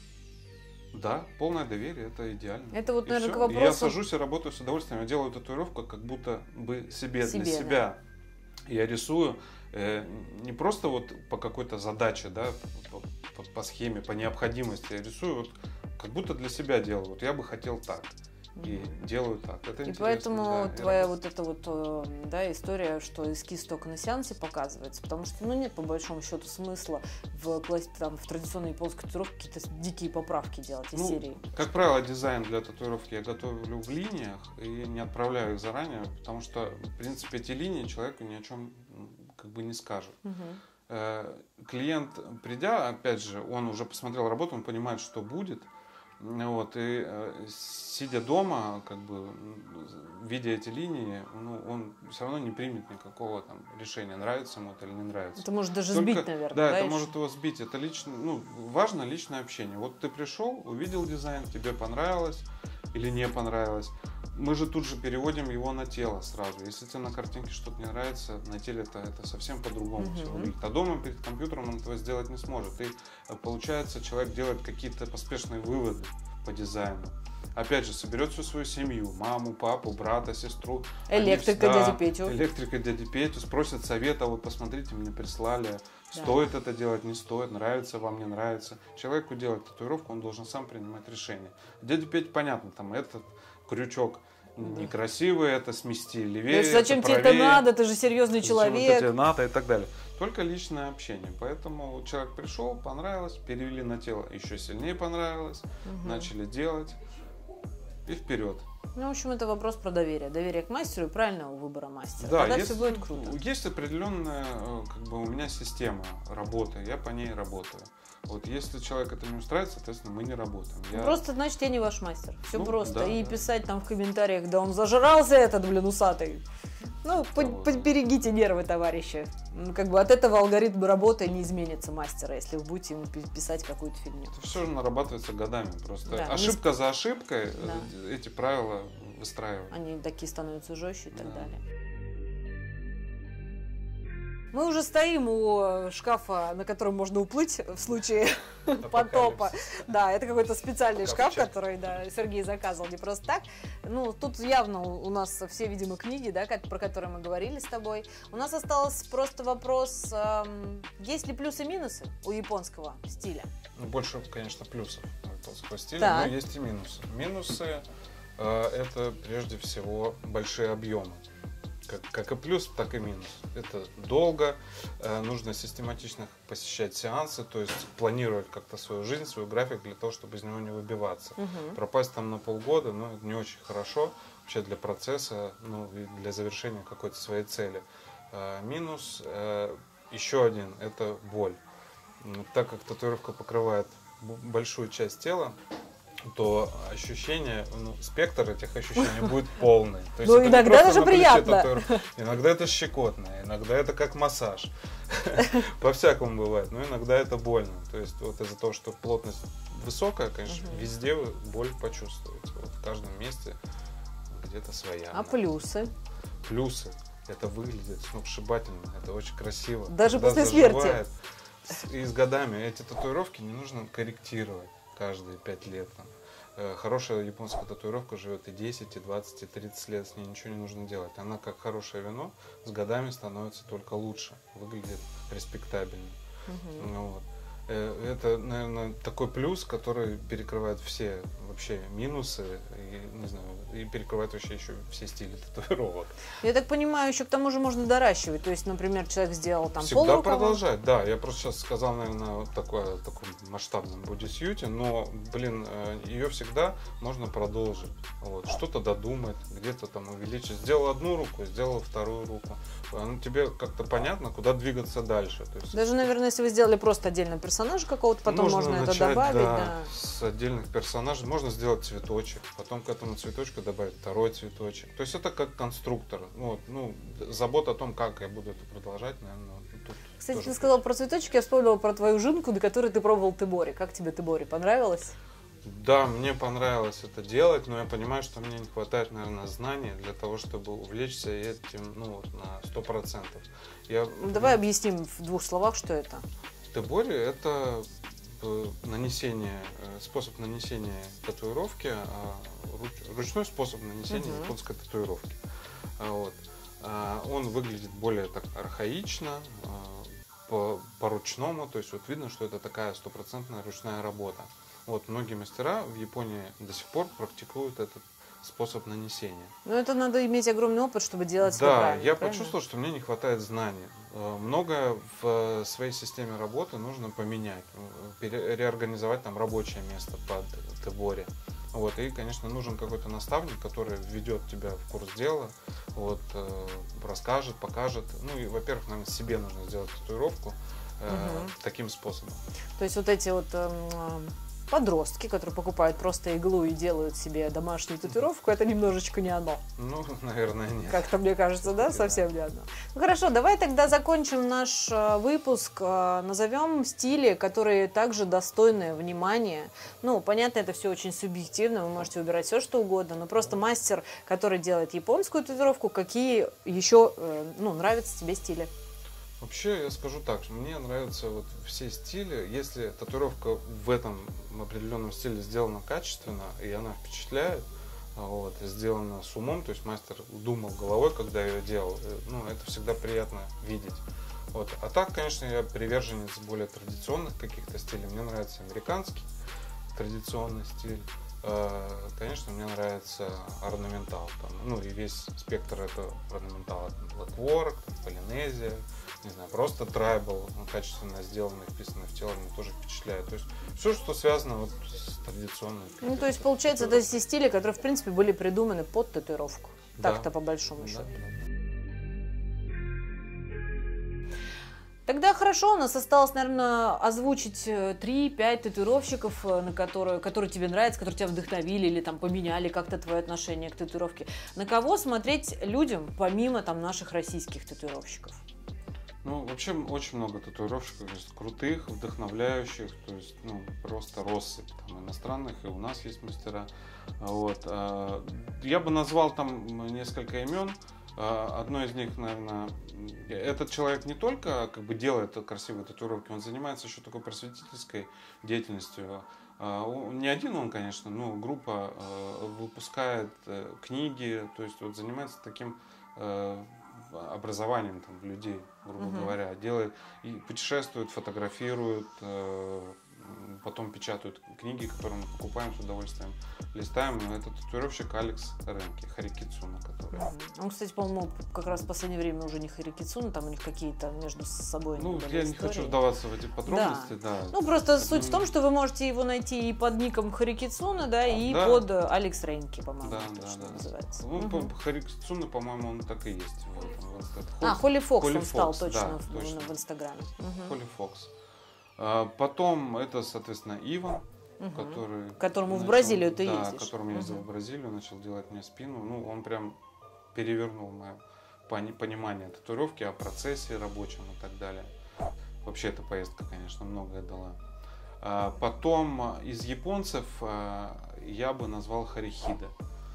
Да, полное доверие, это идеально. Это вот, и наверное, все. к вопросу... И я сажусь и работаю с удовольствием, я делаю татуировку как будто бы себе, себе для себя. Да. Я рисую э, не просто вот по какой-то задаче, да, по, по, по схеме, по необходимости, я рисую вот как будто для себя делаю. Вот я бы хотел так. И mm-hmm. делаю так. Это и поэтому да, твоя вот эта вот да, история, что эскиз только на сеансе показывается, потому что ну, нет по большому счету смысла в, там, в традиционной японской татуировке какие-то дикие поправки делать из ну, серии. Как правило, дизайн для татуировки я готовлю в линиях и не отправляю их заранее, потому что, в принципе, эти линии человеку ни о чем как бы не скажут. Mm-hmm. Клиент, придя, опять же, он уже посмотрел работу, он понимает, что будет. Вот, и э, сидя дома, как бы, видя эти линии, ну, он все равно не примет никакого там решения, нравится ему это или не нравится. Это может даже Только, сбить, наверное. Да, да, это еще? может его сбить. Это лично, ну, важно личное общение. Вот ты пришел, увидел дизайн, тебе понравилось или не понравилось. Мы же тут же переводим его на тело сразу. Если тебе на картинке что-то не нравится, на теле это, это совсем по-другому uh-huh. все выглядит. А дома перед компьютером он этого сделать не сможет. И получается, человек делает какие-то поспешные выводы по дизайну. Опять же, соберет всю свою семью, маму, папу, брата, сестру. Электрика Они, да, дяди Петю. Электрика дяди Петю, спросят совета, вот посмотрите, мне прислали, да. Стоит это делать, не стоит, нравится вам, не нравится. Человеку делать татуировку, он должен сам принимать решение. Дядя Петя, понятно, там этот крючок да. некрасивый, это смести левее, то есть, зачем это тебе правее, это надо, ты же серьезный человек. Это тебе надо и так далее. Только личное общение. Поэтому человек пришел, понравилось, перевели на тело, еще сильнее понравилось, угу. начали делать и вперед. Ну, в общем, это вопрос про доверие. Доверие к мастеру и правильного выбора мастера. Да, Тогда есть, все будет круто. Есть определенная, как бы, у меня система работы, я по ней работаю. Вот если человек это не устраивает, соответственно, мы не работаем. Я... Просто, значит, я не ваш мастер. Все ну, просто. Да, и да. писать там в комментариях, да он зажрался этот, блин, усатый. Ну, поберегите нервы, товарищи. Ну, как бы от этого алгоритм работы не изменится мастера, если вы будете ему писать какую-то фигню. Это все же нарабатывается годами. Просто да, осп... ошибка за ошибкой да. эти правила выстраивают. Они такие становятся жестче и так да. далее. Мы уже стоим у шкафа, на котором можно уплыть в случае потопа. Да, это какой-то специальный шкаф, который да, Сергей заказывал не просто так. Ну, тут явно у нас все, видимо, книги, да, про которые мы говорили с тобой. У нас остался просто вопрос, эм, есть ли плюсы и минусы у японского стиля? Ну, больше, конечно, плюсов у японского стиля, так. но есть и минусы. Минусы э, это прежде всего большие объемы. Как, как и плюс, так и минус. Это долго, э, нужно систематично посещать сеансы, то есть планировать как-то свою жизнь, свой график для того, чтобы из него не выбиваться. Угу. Пропасть там на полгода, ну, это не очень хорошо вообще для процесса, ну, и для завершения какой-то своей цели. Э, минус э, еще один, это боль. Так как татуировка покрывает большую часть тела, то ощущение, ну, спектр этих ощущений будет полный. То есть ну, это иногда даже приятно. Татуировка. Иногда это щекотно, иногда это как массаж. По-всякому бывает, но иногда это больно. То есть вот из-за того, что плотность высокая, конечно, угу. везде боль почувствуется. Вот в каждом месте где-то своя. А плюсы? Плюсы. Это выглядит сногсшибательно, это очень красиво. Даже после смерти. И с годами эти татуировки не нужно корректировать каждые пять лет. Там. Хорошая японская татуировка живет и десять, и двадцать, и тридцать лет, с ней ничего не нужно делать. Она, как хорошее вино, с годами становится только лучше, выглядит респектабельнее. Угу. Вот. Это, наверное, такой плюс, который перекрывает все вообще минусы и, не знаю, и перекрывает вообще еще все стили татуировок. Я так понимаю, еще к тому же можно доращивать. То есть, например, человек сделал там всегда полрукава. Продолжать, да. Я просто сейчас сказал, наверное, вот такое, таком масштабном бодисьюте, но, блин, ее всегда можно продолжить. Вот. Что-то додумать, где-то там увеличить. Сделал одну руку, сделал вторую руку. Ну, тебе как-то понятно, куда двигаться дальше. То есть, даже, наверное, если вы сделали просто отдельного персонажа какого-то, потом можно, можно начать, это добавить. Да, да. С отдельных персонажей. Можно сделать цветочек, потом к этому цветочку добавить второй цветочек. То есть это как конструктор. Вот, ну, забота о том, как я буду это продолжать, наверное. Тут Кстати, ты тоже... сказал про цветочки, я вспомнила про твою жинку, до которой ты пробовал тебори. Как тебе тебори? Понравилось? Да, мне понравилось это делать, но я понимаю, что мне не хватает, наверное, знаний для того, чтобы увлечься этим, ну, вот, на сто процентов. Я... Давай объясним в двух словах, что это. Тебори – это нанесение, способ нанесения татуировки, ручной способ нанесения uh-huh. японской татуировки. Вот. Он выглядит более так архаично, по, по-ручному, то есть вот видно, что это такая стопроцентная ручная работа. Вот, многие мастера в Японии до сих пор практикуют этот способ нанесения. Ну, это надо иметь огромный опыт, чтобы делать это да, правильно. я правильно? почувствовал, что мне не хватает знаний. Многое в своей системе работы нужно поменять, реорганизовать там рабочее место под тебори. Вот, и, конечно, нужен какой-то наставник, который введет тебя в курс дела, вот, расскажет, покажет. Ну и, во-первых, наверное, себе нужно сделать татуировку угу. таким способом. То есть вот эти вот... Эм... подростки, которые покупают просто иглу и делают себе домашнюю татуировку, это немножечко не оно. Ну, наверное, нет. Как-то мне кажется, да, совсем не оно. Ну хорошо, давай тогда закончим наш выпуск, назовем стили, которые также достойны внимания. Ну, понятно, это все очень субъективно, вы можете выбирать все, что угодно, но просто мастер, который делает японскую татуировку, какие еще, ну, нравятся тебе стили? Вообще, я скажу так, что мне нравятся вот все стили. Если татуировка в этом определенном стиле сделана качественно, и она впечатляет, вот, сделана с умом, то есть мастер думал головой, когда ее делал, ну, это всегда приятно видеть. Вот. А так, конечно, я приверженец более традиционных каких-то стилей. Мне нравится американский традиционный стиль. Конечно, мне нравится орнаментал. Там, ну и весь спектр этого орнаментала. Лакворк, полинезия, не знаю, просто трайбл, качественно сделанный, вписанный в тело, меня тоже впечатляет. То есть все, что связано вот с традиционной. Ну, то есть, получается, это все стили, которые, в принципе, были придуманы под татуировку. Да. Так-то по большому счету. Да. Тогда хорошо, у нас осталось, наверное, озвучить три-пять татуировщиков, на которые, которые тебе нравятся, которые тебя вдохновили или там поменяли как-то твое отношение к татуировке. На кого смотреть людям, помимо там наших российских татуировщиков? Ну, вообще очень много татуировщиков есть крутых, вдохновляющих, то есть, ну, просто россыпь там иностранных, и у нас есть мастера. Вот. Я бы назвал там несколько имен. Одно из них, наверное, этот человек не только как бы делает красивые татуировки, он занимается еще такой просветительской деятельностью. Не один он, конечно, но группа выпускает книги, то есть вот занимается таким образованием там, людей, грубо uh-huh. говоря, делает и путешествует, фотографирует, потом печатают книги, которые мы покупаем с удовольствием, листаем. Это татуировщик Алекс Ренки, Харикицуна, который. Mm-hmm. Он, кстати, по-моему, как раз в последнее время уже не Харикицуна, там у них какие-то между собой. Ну, я истории. Не хочу вдаваться в эти подробности, да. да. Ну, просто это... суть в том, что вы можете его найти и под ником Харикицуна, да, и да. под Алекс Ренки, по-моему, да, да, да, да. называется. Ну, mm-hmm. Харикицуна, по-моему, он так и есть. Вот, а, Холли Фокс он Фокс, стал точно, да, в, точно. в Инстаграме. Mm-hmm. Холли Фокс. Потом это, соответственно, Иван, угу. который... Которому начал, в Бразилию ты да, ездишь. которому я ездил угу. в Бразилию, начал делать мне спину. Ну, он прям перевернул мое понимание татуировки, о процессе рабочем и так далее. Вообще эта поездка, конечно, многое дала. Потом из японцев я бы назвал Харихиде.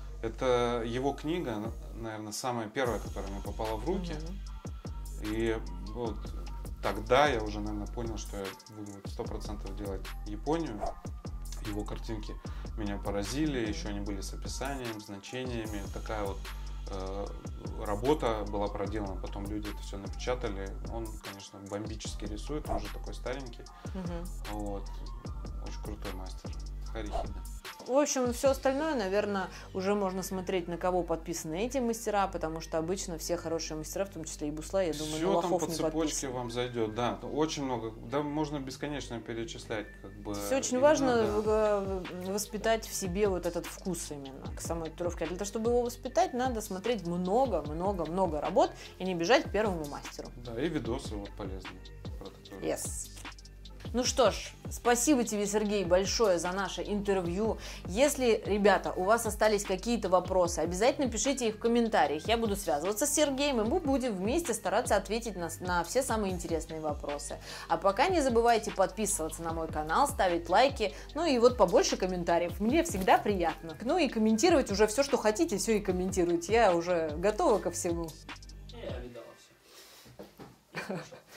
Это его книга, наверное, самая первая, которая мне попала в руки. Угу. И вот... Тогда я уже, наверное, понял, что я буду сто процентов делать Японию. Его картинки меня поразили, еще они были с описанием, значениями. Такая вот э, работа была проделана, потом люди это все напечатали. Он, конечно, бомбически рисует, он уже такой старенький. Угу. Вот. Очень крутой мастер. Харихиде. В общем, все остальное, наверное, уже можно смотреть, на кого подписаны эти мастера, потому что обычно все хорошие мастера, в том числе и Бусла, я думаю, все на лохов там по не цепочке подписаны. Вам зайдет, да, очень много, да, можно бесконечно перечислять, как бы. Все очень важно да. воспитать в себе вот этот вкус именно к самой татуировке. А для того, чтобы его воспитать, надо смотреть много-много-много работ и не бежать к первому мастеру. Да, и видосы вот полезные про татуировку. Yes. Ну что ж, спасибо тебе, Сергей, большое за наше интервью. Если, ребята, у вас остались какие-то вопросы, обязательно пишите их в комментариях. Я буду связываться с Сергеем, и мы будем вместе стараться ответить на, на все самые интересные вопросы. А пока не забывайте подписываться на мой канал, ставить лайки, ну и вот побольше комментариев. Мне всегда приятно. Ну и комментировать уже все, что хотите, все и комментируйте. Я уже готова ко всему. Я видала все.